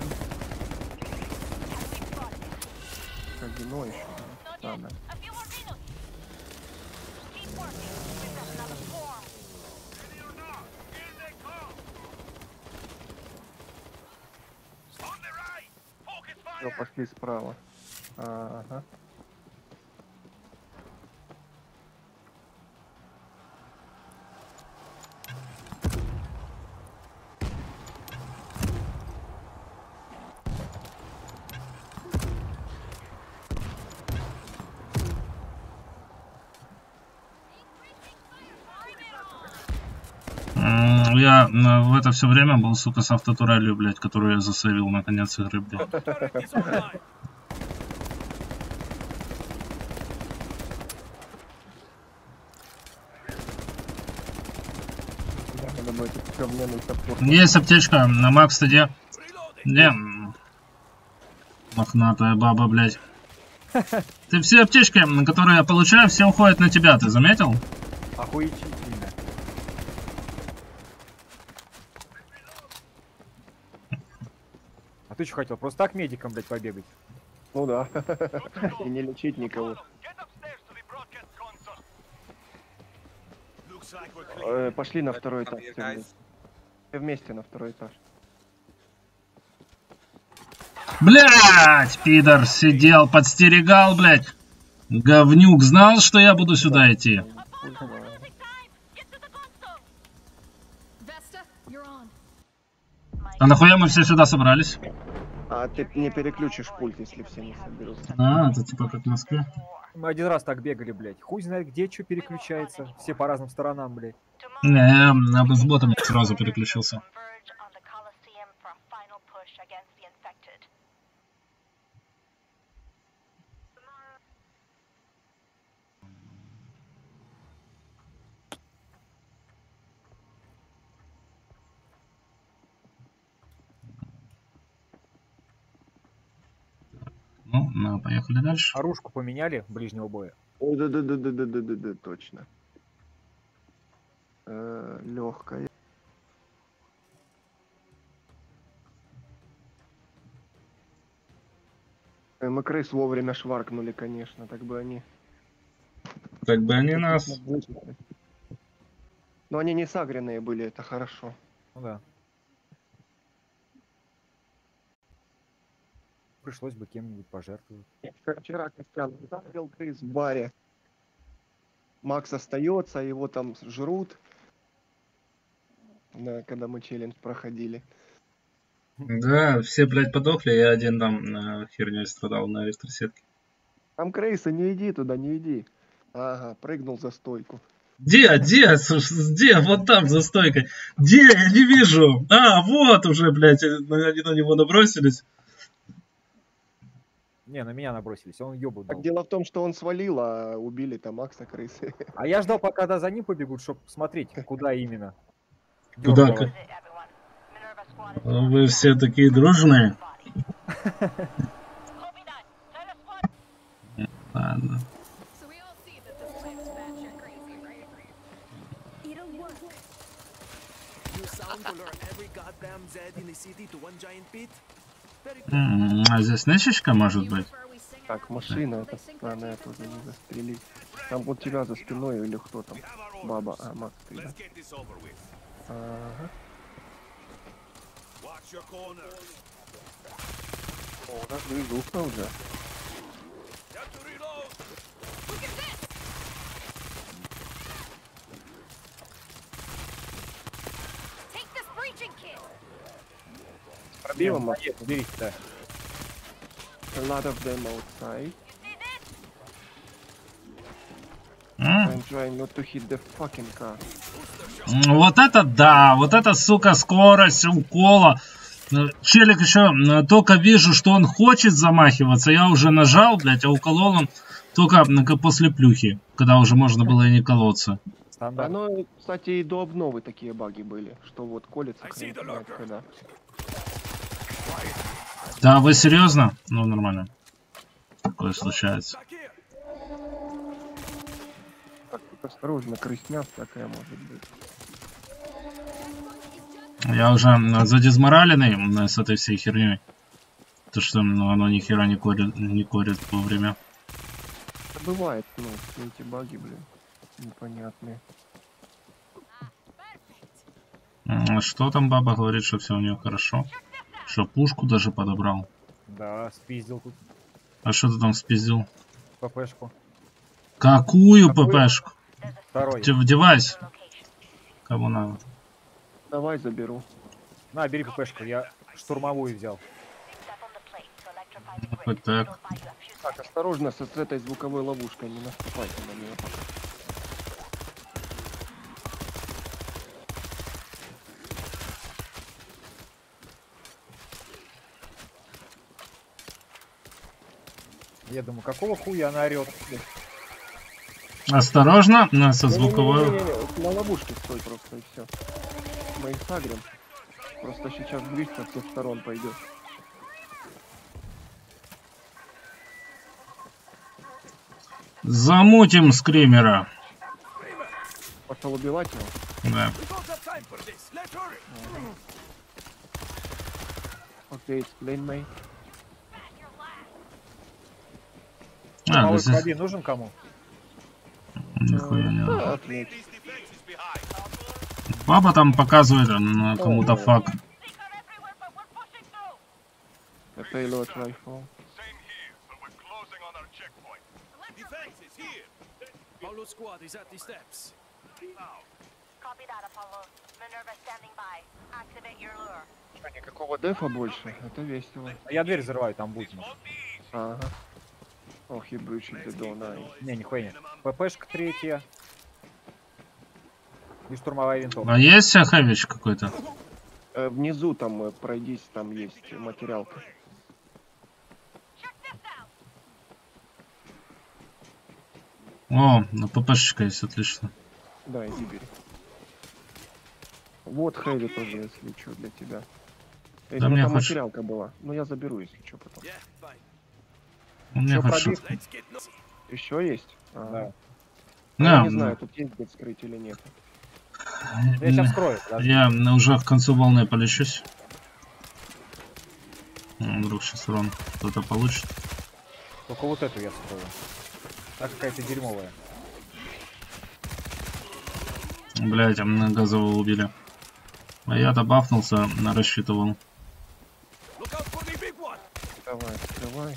Казино еще. Ладно. A few more minutes. Keep working. We've got another swarm. Ready or not, here they come. On the right. Focus Все, fire. пошли справа. Ага. Я в это все время был, сука, с автотурелью, блядь, которую я засейвил на конец игры, блядь. Turret is online. Надо будет этот говняный топор. Есть аптечка на Макс стаде. Reloading. Где? Мохнатая баба, блядь. Ты все аптечки, которые я получаю, все уходят на тебя, ты заметил? Охуительно. А ты что хотел? Просто так медиком, блядь, побегать? Ну да. И не лечить никого. Get upstairs to the broadcast console. Looks like we're clear. Пошли на Let's второй come этаж. here, Все guys. вместе. Все вместе на второй этаж. Блядь, пидор, сидел, подстерегал, блядь. Говнюк знал, что я буду сюда идти. Пусть знает. Perfect time. Get to the console. Vesta, you're on. А нахуя мы все сюда собрались? А ты не переключишь пульт, если все не соберутся. А, это типа как в Москве. Мы один раз так бегали, блядь. Хуй знает где, что переключается. Все по разным сторонам, блядь. Не, с ботом сразу переключился. Converge on the Coliseum for a final push against the infected. Ну, поехали дальше. Оружку поменяли ближнего боя. Ой, да, точно. Легкая. Мы крыс вовремя шваркнули, конечно, так бы они... Так бы они нас... Но они не сагренные были, это хорошо. Ну да. Пришлось бы кем-нибудь пожертвовать. Как вчера Костян загрел крыс в баре. Макс остается, его там жрут. Да, когда мы челлендж проходили. Да, все, блядь, подохли, я один там херней страдал на электросетке. Там крысы, не иди туда, не иди. Ага, прыгнул за стойку. Где? Вот там, за стойкой. Где? Я не вижу. А, вот уже, блядь, они на него набросились. Не, на меня набросились, он ёбу Так дал. дело в том, что он свалил, а убили там Макса крысы. А я ждал, пока да, за ним побегут, чтобы смотреть, куда именно. Куда? Дёргало. Visit everyone. Minerva squad is Вы все такие дружные. copy that. Tyler squad. Ладно. So we all see that this plan is batshit crazy, right? It'll work. You sound to lure every goddamn Zed in the city to one giant pit? Very А здесь нычечка может быть? Так, машина эта странная тоже не застрелить. Там вот тебя за спиной или кто там? Баба, а, Макс, ты, да? Let's get this over with. Ага. Watch your corner. О, у нас движуха уже. Got to reload. Take this breaching kit. Пробивом, Макс. Берите-то. A lot of them outside. М? I'm trying not to hit the fucking car. Вот это да, вот это, сука, скорость укола. Челик еще только вижу, что он хочет замахиваться. Я уже нажал, блядь, а уколол он только после плюхи, когда уже можно было и не колоться. Стандарт. Оно, кстати, и до обновы такие баги были, что вот колется I see хрен the знает lurker. когда. Да, вы серьезно? Ну, нормально. Такое случается. Back here. Так, тут осторожно, крысня такая может быть. Я уже задизмораленный с этой всей херней. То, что оно ни хера не корит вовремя. Это бывает, ну, все эти баги, блин, непонятные. Что там баба говорит, что все у нее хорошо? Что пушку даже подобрал? Да, спиздил тут А что ты там спиздил? ППшку. Какую ППшку? Второй. Девайс. Кому надо? Давай заберу. На, бери ППшку, я штурмовую взял. Step on the plate to electrify the grid. Вот так. It'll buy you a few Так, осторожно с этой звуковой ловушкой, не наступайте на нее. Я думаю, какого хуя она орет? Осторожно, со звуковой. Не-не-не, на ловушке стой просто и все. Мы их сагрим. Просто сейчас движ со всех сторон пойдет. Замутим скримера. Пошел убивать его. Да. We don't have time for this. Let's hurry. Окей, explain, mate. А, да Штурмовой здесь карабин нужен кому? нихуя не надо. Отлично. These defenses behind. Баба там показывает кому-то фак. Seeker everywhere, but we're pushing through. A payload rifle. Same here, but we're closing on our checkpoint. Defense is here. Paulo squad is at the steps. Copy that, Apollo. Minerva standing by. Activate your lure. Никакого дефа больше. Это весело. Я дверь взрываю, там будет. Ага. Ох, he breached the door, nice. Не, нихуя нет. ППшка третья. И штурмовая винтовка. А есть хэвич какой-то? Внизу там пройдись, там есть материалка. Check this out. О, на ППшечка есть, отлично. Да, иди бери. Вот хэви тоже, если что, для тебя. Если мне там хочешь- материалка была. Ну я заберу, если что, потом. Yeah, fine. У меня Всё, хоть пробив. что-то. Let's get nosy. Еще есть? Ага. Да. Я Да, не знаю, тут есть где скрыть или нет. Я сейчас скрою. Подожди. я уже к концу волны полечусь. Вдруг сейчас урон кто-то получит. Только вот эту я скрою. Так какая-то дерьмовая. Блять, а меня газового убили. А я-то бафнулся, рассчитывал. Look out for the big one. Давай, открывай.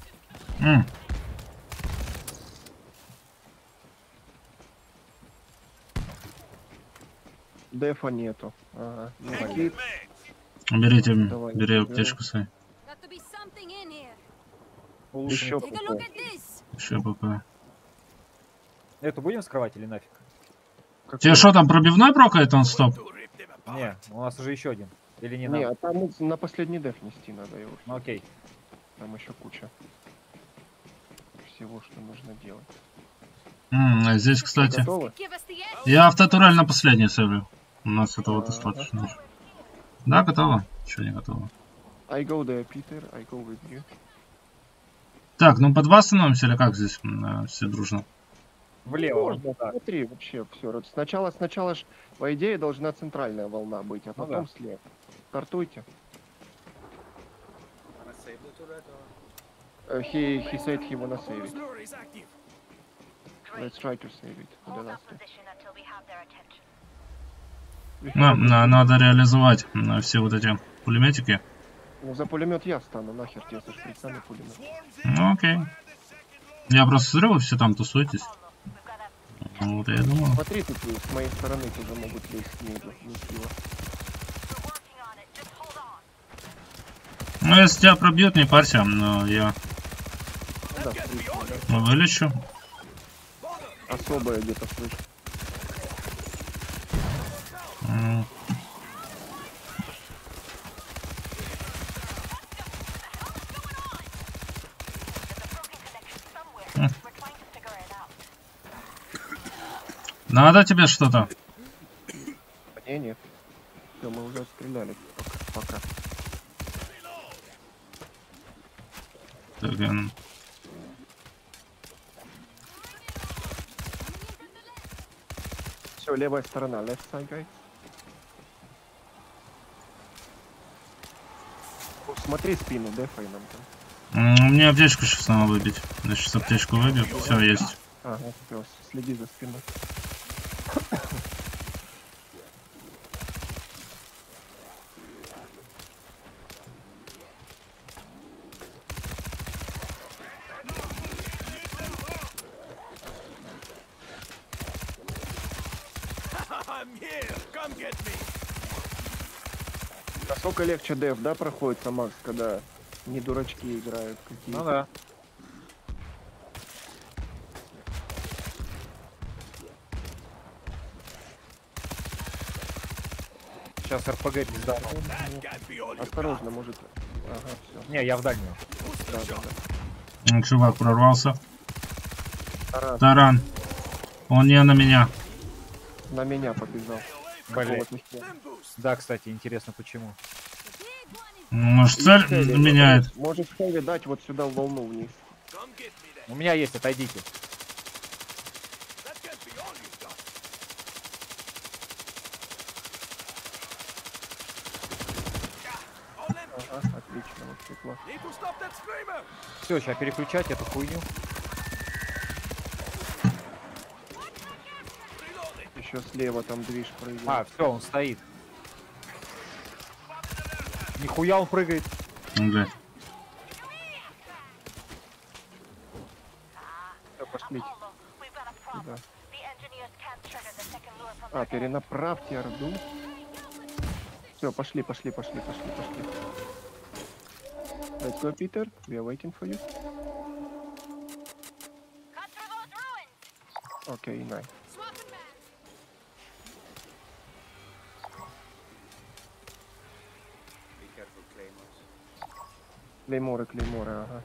Дефа нету. Ага. Ну, кит. Берите, Давай, бери я аптечку свою. Got to be something in here. Еще Take a look at this. Еще пока. Эту будем скрывать или нафиг? Тебе что там, пробивной прокает он стоп? To rip them apart. Не, у нас уже еще один. Или не Не, надо? а там на последний деф нести надо его. Ну окей. Там еще куча всего, что нужно делать. А здесь, кстати, Готовы? Give us the edge. я автотураль на последний ставлю. У нас этого Ага. достаточно уже. Да, готово? Еще не готово. I go there, Peter. I go with you. Так, ну по два становимся или как здесь все дружно? Влево. Можно, Так. смотри, вообще все. Сначала ж, по идее, должна центральная волна быть, а Ну потом слева. Стартуйте. Wanna save the turret or? He said he wanna save Bonus it. lure is active. Let's try to save it. for the Hold our last time. position until we have their attention. We have- Надо реализовать все вот эти пулеметики. Ну, за пулемет я стану, нахер тебе со шприцами пулемет. Ну окей. Я просто смотрю, вы все там тусуетесь. We've got a Ну, вот я и думал. Смотри, тут с моей стороны тоже могут лезть снизу. Нехило. we're working on it. Just hold on. Ну, если тебя пробьют, не парься, но я Да, шприц, да. вылечу. Особое где-то слышу. М, We're trying to figure it out. Надо тебе что-то? Не, нет. Все, мы уже отстреляли. Пока. Так, я- Все, левая сторона. Left side, guys. О, смотри спину, дефай нам там. Мне аптечку сейчас надо выбить. Я сейчас аптечку выбью. Все, есть. Ага, все, следи за спиной. I'm here. Come get me. Насколько легче деф, да, проходит, Макс, когда не дурачки играют какие-то. Ну да. Сейчас РПГ пизда. That can't be all you got. Осторожно, может. Ага, все. Не, я в дальнюю. Да, да, да. Чувак прорвался. Таран Таран. Он не на меня. на меня побежал. Блин. Вот, нихера. Them boost. Да, кстати, интересно почему. Может, цель Хэви, меняет. Можешь Хэви дать вот сюда в волну вниз. Come get me then. У меня есть, отойдите. That can't be all you got. All empty. Ага, отлично, вообще класс. Need to stop that screamer. Все, сейчас переключать эту хуйню. Reloading. Еще слева там движ прыгает. А, все, он стоит. Нихуя он прыгает. Блядь. Все, пошлите. Apollo, we've got a problem. Да. The engineers can't trigger the second lure from А, their base. перенаправьте Орду. Все, пошли. Let's go, Peter. We are waiting for you. Cut through those ruins. Okay, nice. Swapping back. Be careful, claymores. Клейморы, ага.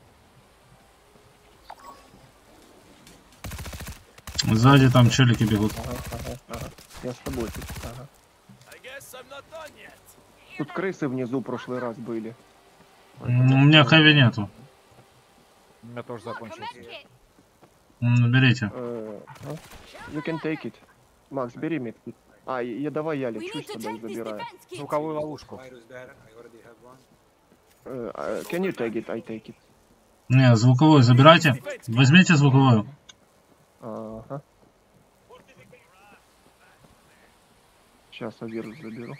Сзади там челики бегут. Ага. Я с тобой тут. Ага. I guess I'm not done yet. Тут крысы внизу в прошлый раз были. У меня хэви нету. У меня тоже Look, a закончился. medkit. Берите. You can take it. Макс, бери медкит. Давай я We лечу need to сюда и check this забираю. defense kit. Звуковую ловушку. Virus there. I already have one. Can you take it? I take it. Не, звуковую забирайте. Возьмите звуковую. Ага. Сейчас я вирус заберу.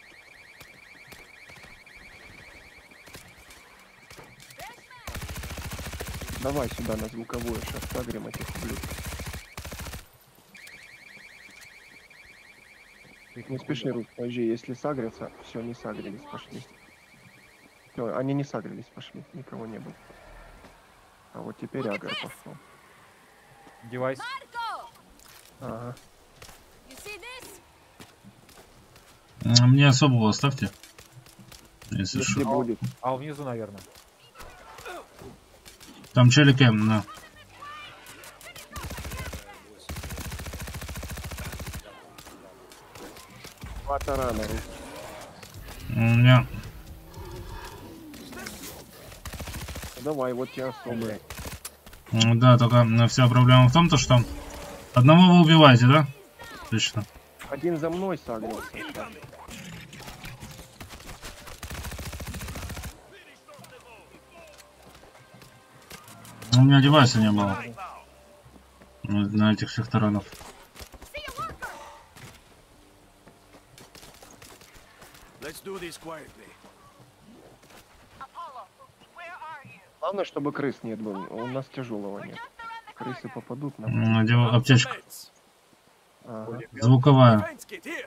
Давай сюда на звуковую, сейчас сагрим этих ублюдков. Не спеши, Рус, подожди, если сагрятся, все, не сагрились, пошли. Все, они не сагрились, пошли, никого не было. А вот теперь агро пошел. Девайс. Marco, Ага. you see this? Мне особого оставьте. Если Если что. будет. А внизу, наверное. Там челики, на. Хвата рано, Рус. У меня... Давай, вот тебе особое. Да, только вся проблема в том, то, что одного вы убиваете, да? Точно. Один за мной сагрился. У меня девайса не было. На этих секторонов. See a worker. Let's do this quietly. Apollo, where are you? Главное, чтобы крыс нет было. У нас тяжелого нет. Крысы попадут нам. Аптечка. Meds. Ага. Звуковая. Defense kit here.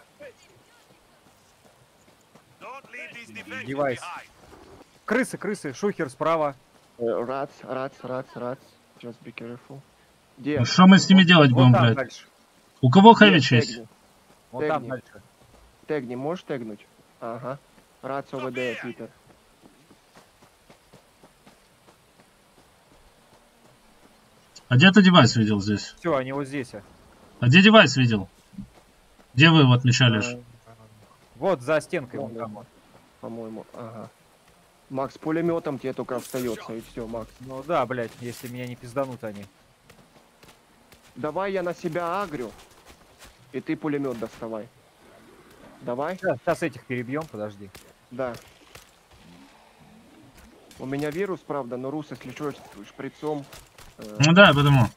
Don't leave these defenses Девайс. behind. Крысы, шухер справа. Рац. Just be careful. Где? Что мы с ними делать Вот будем, там блядь? дальше. У кого Где? хэвич есть? Тегни. Вот там Тегни. дальше. Тегни, можешь тегнуть? Ага. Рац ОВД, Питер. А где ты девайс видел здесь? Все, они вот здесь. А где девайс видел? Где вы его отмечали? ж? Вот за стенкой. Вон вон там. там, по-моему, ага. Макс, пулеметом тебе только остается, и все, Макс. Ну да, блядь, если меня не пизданут они. Давай я на себя агрю, и ты пулемет доставай. Давай? Сейчас этих перебьем, подожди. Да. У меня вирус, правда, но Рус, если что, шприцом. Ну да, потому.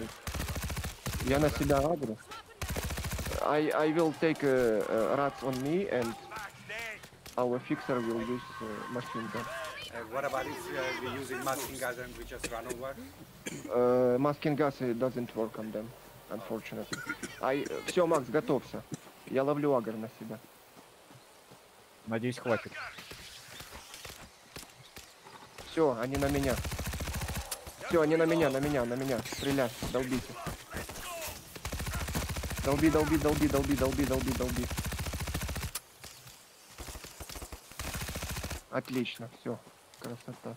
Я на себя агрю. I will take rats on me and our fixer will use machine gun. What about if we're using masking gas and we just run over? Masking gas doesn't work on them, unfortunately. Все, Макс, готовься. Я ловлю агр на себя. Надеюсь, хватит. Все, они на меня. Все, они на меня. Стреляй, долбите. Долби. Отлично, все, красота.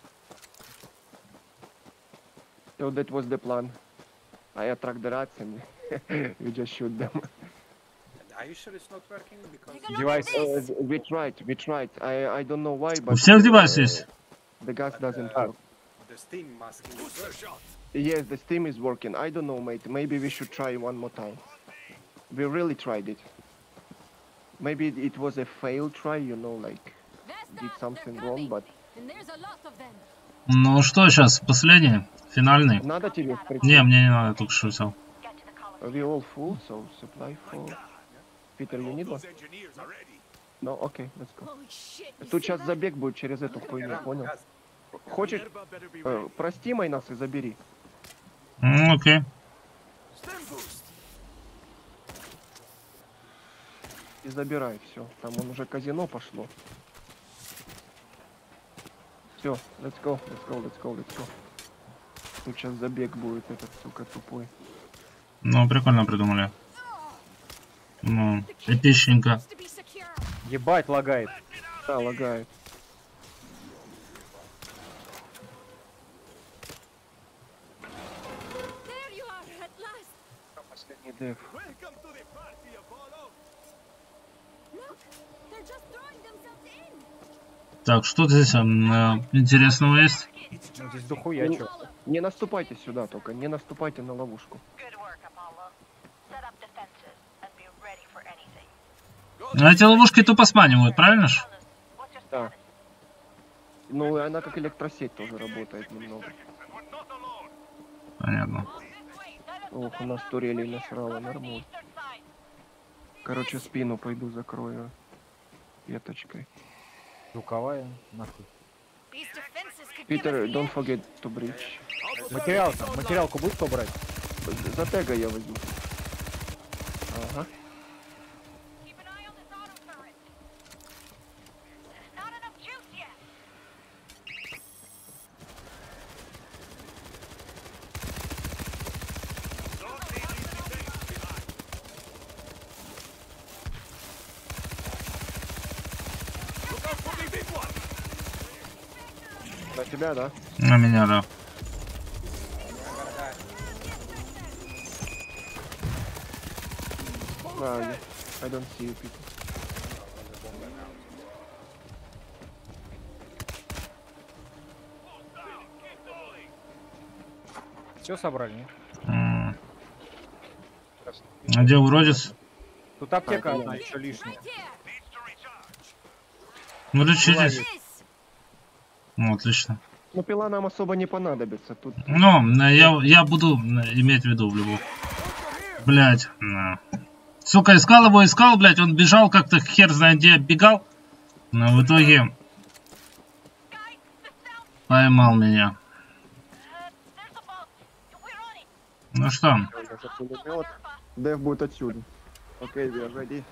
So that was the plan. I attract the rats and you just shoot them. Are you sure it's not working? Because Take a look Девайс. at this. We tried. I don't know why, but У всех девайс есть? the gas doesn't work. the steam masking is Booster shot. Yes, the steam is working. I don't know, mate. Maybe we should try one more time. We really tried it. Maybe it was a failed try, you know, like Vesta, did something they're wrong, coming. but And there's a lot of them. Ну что сейчас, последний? Финальный? надо тебе шприц? Не, мне не надо, только что взял. Get to the colony. We all full, so supply full. Peter, you need one? Those engineers are ready. No, okay, let's go. Holy shit. you Тут see сейчас that? забег будет через эту хуйню, понял? Хочешь, Minerva better be ready. прости нас и забери. Окей. Stem boost. И забирай, все. Там он уже казино пошло. Все, let's go. Тут сейчас забег будет этот, сука, тупой. Ну, прикольно придумали. Ну, эпичненько. Supposed to be secure. Ебать, лагает. Да, лагает. There you are at last. Последний деф. Welcome to the party, Apollo. Look, they're just throwing themselves in. Так, что здесь интересного есть? Ну, здесь дохуя чё. Apollo, Не наступайте сюда только, не наступайте на ловушку. Good work, Apollo. Set up defenses and be ready for anything. Ну, эти ловушки тупо сманивают, правильно ж? What's your Да. status? Ну, и она как электросеть тоже работает немного. Понятно. Ох, у нас турелей насрало, нормально. Eastern side. Короче, спину пойду закрою веточкой. Звуковая, нахуй. These defenses could give Питер, us the don't edge. forget to bridge. Материал там, материалку будешь побрать? За тега я возьму. Ага. Keep an eye on this auto turret. Not enough juice yet. Look out for the big one. На тебя, да? На меня, да. Правильно. I don't see you, Peter. Все собрали, нет? А где уродец? Тут аптека это одна я. еще лишняя. Ну, лечитесь. This. Ну, отлично. Ну, пила нам особо не понадобится. Тут Ну, я буду иметь в виду в любом. Блять. Сука, искал, блять, он бежал как-то хер знает где бегал. Но в итоге поймал меня. There's a boat. We're on it. Ну что, это пулемет. Дэв будет отсюда. Окей, we are ready.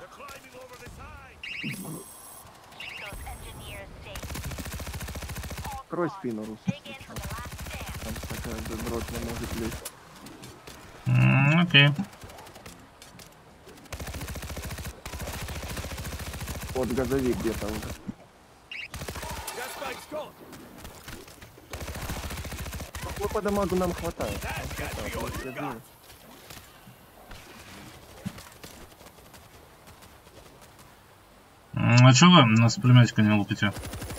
Keep those engineers safe. Крой спину, Рус. Dig in for the last stand. Там такая дрот не может лезть. окей. Вот газовик где-то уже. Gas bag's gone. Ну, по дамагу нам хватает. А чё вы нас с пулеметика не лупите?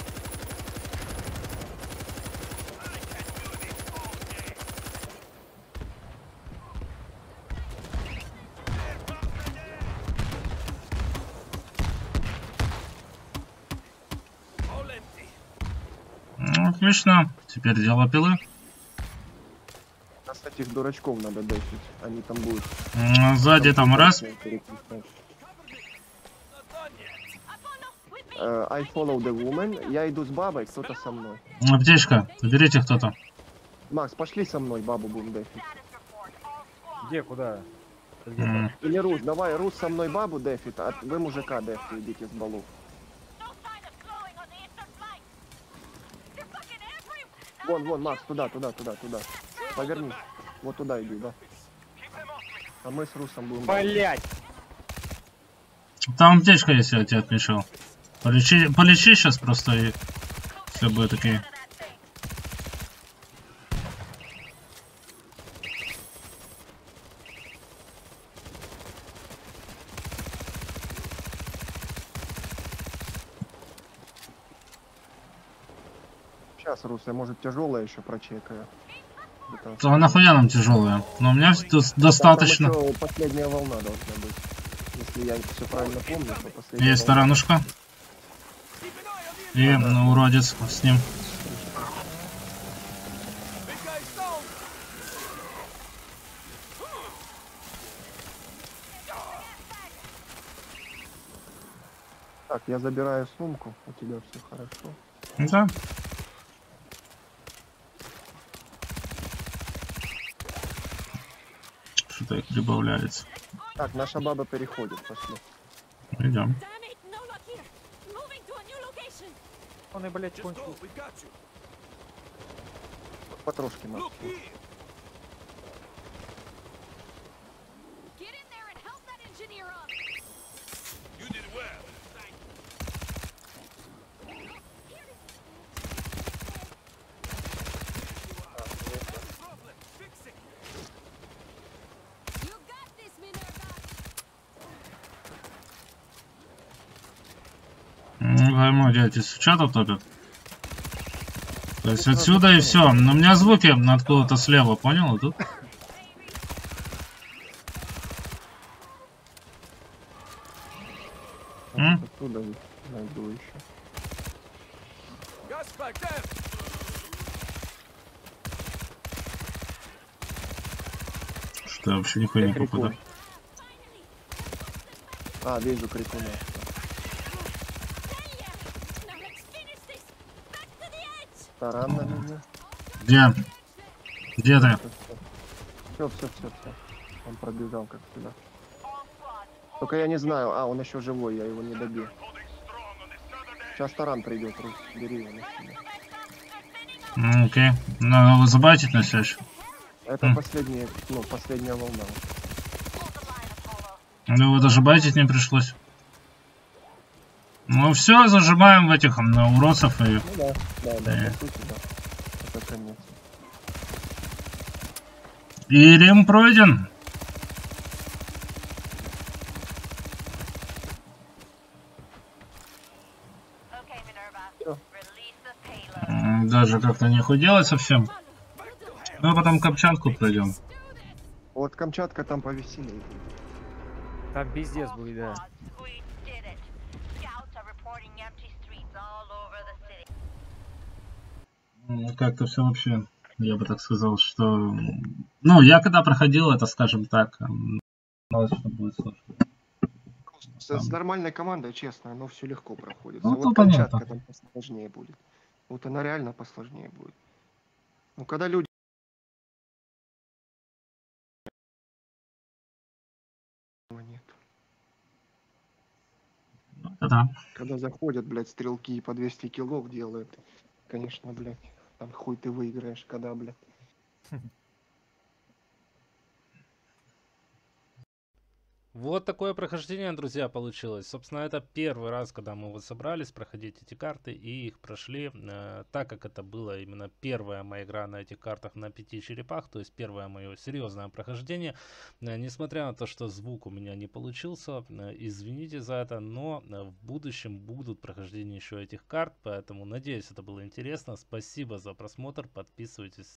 All empty. Ну, отлично. Теперь дело пилы. Нас этих дурачков надо дефить. Они там будут. Сзади там раз. переключать. Not done yet. Apollo, with me. I follow the woman. Я иду с бабой, кто-то со мной. Аптечка. Уберите кто-то. Макс, пошли со мной, бабу будем дефить. Status report. All squads. Где, куда? Ты где? Или Рус, давай, Рус со мной бабу дефит, а вы мужика дефите, идите с балу. No sign of slowing on the eastern flank. They're fucking everywhere. Вон, Макс, туда. Повернись. Вот туда иди, да. А мы с Русом будем... Блять! Там аптечка есть, я тебя отмечал. Полечи сейчас просто, и все будет окей. Сейчас, Рус, я, может, тяжелое еще прочекаю. А нахуя нам тяжелая? Но у меня достаточно. Там еще последняя волна должна быть. Если я все правильно помню, то последняя Есть волна. таранушка. И уродец с ним. Big guy's down. Так, я забираю сумку, у тебя все хорошо. Да. Что-то их прибавляется. Так, наша баба переходит, пошли. Идем. Damn it, no luck here. Moving to a new location. Он и, блядь, Just кончил. go. We got you. Потрошки, Макс. Look here. Get in there and help that engineer up. You did well. Problem. Fix it. You got this, Minerva. Займу, где эти с чата топят. То есть отсюда и все. Но у меня звуки откуда-то слева, понял? Вот тут. Оттуда найду еще. Gas back there. Что я вообще нихуя не попадаю. А, вижу крикуна. Таран на меня. Где? Где ты? Все. Он пробежал как сюда. Только я не знаю. А, он еще живой, я его не добил. Сейчас таран придет, Рус. Бери его на себя. Окей. Надо его забайтить на следующий. Это последняя волна. Ну его даже байтить не пришлось. Ну все, зажимаем в этих уродцев и... Ну да, по сути, да. Это конец. И Рим пройден. Okay, Minerva. Release the payload. Даже как-то не делать совсем. Ну а потом Камчатку пройдем. Вот Камчатка там повеселее. Там пиздец будет, да. We did it. Scouts are reporting empty streets all over the city. Как-то все вообще, я бы так сказал, что... Ну, я когда проходил это, скажем так, думал, что будет сложно. С нормальной командой, честно, оно все легко проходит. Ну, вот то Камчатка понятно. там посложнее будет. Вот она реально посложнее будет. Ну, когда люди... Нет. Да. Когда заходят, блядь, стрелки и по 200 киллов делают, конечно, блядь, там хуй ты выиграешь, когда, блядь. Вот такое прохождение, друзья, получилось. Собственно, это первый раз, когда мы вот собрались проходить эти карты и их прошли. Так как это была именно первая моя игра на этих картах на 5 черепах, то есть первое мое серьезное прохождение. Несмотря на то, что звук у меня не получился, извините за это, но в будущем будут прохождения еще этих карт, поэтому надеюсь, это было интересно. Спасибо за просмотр, подписывайтесь.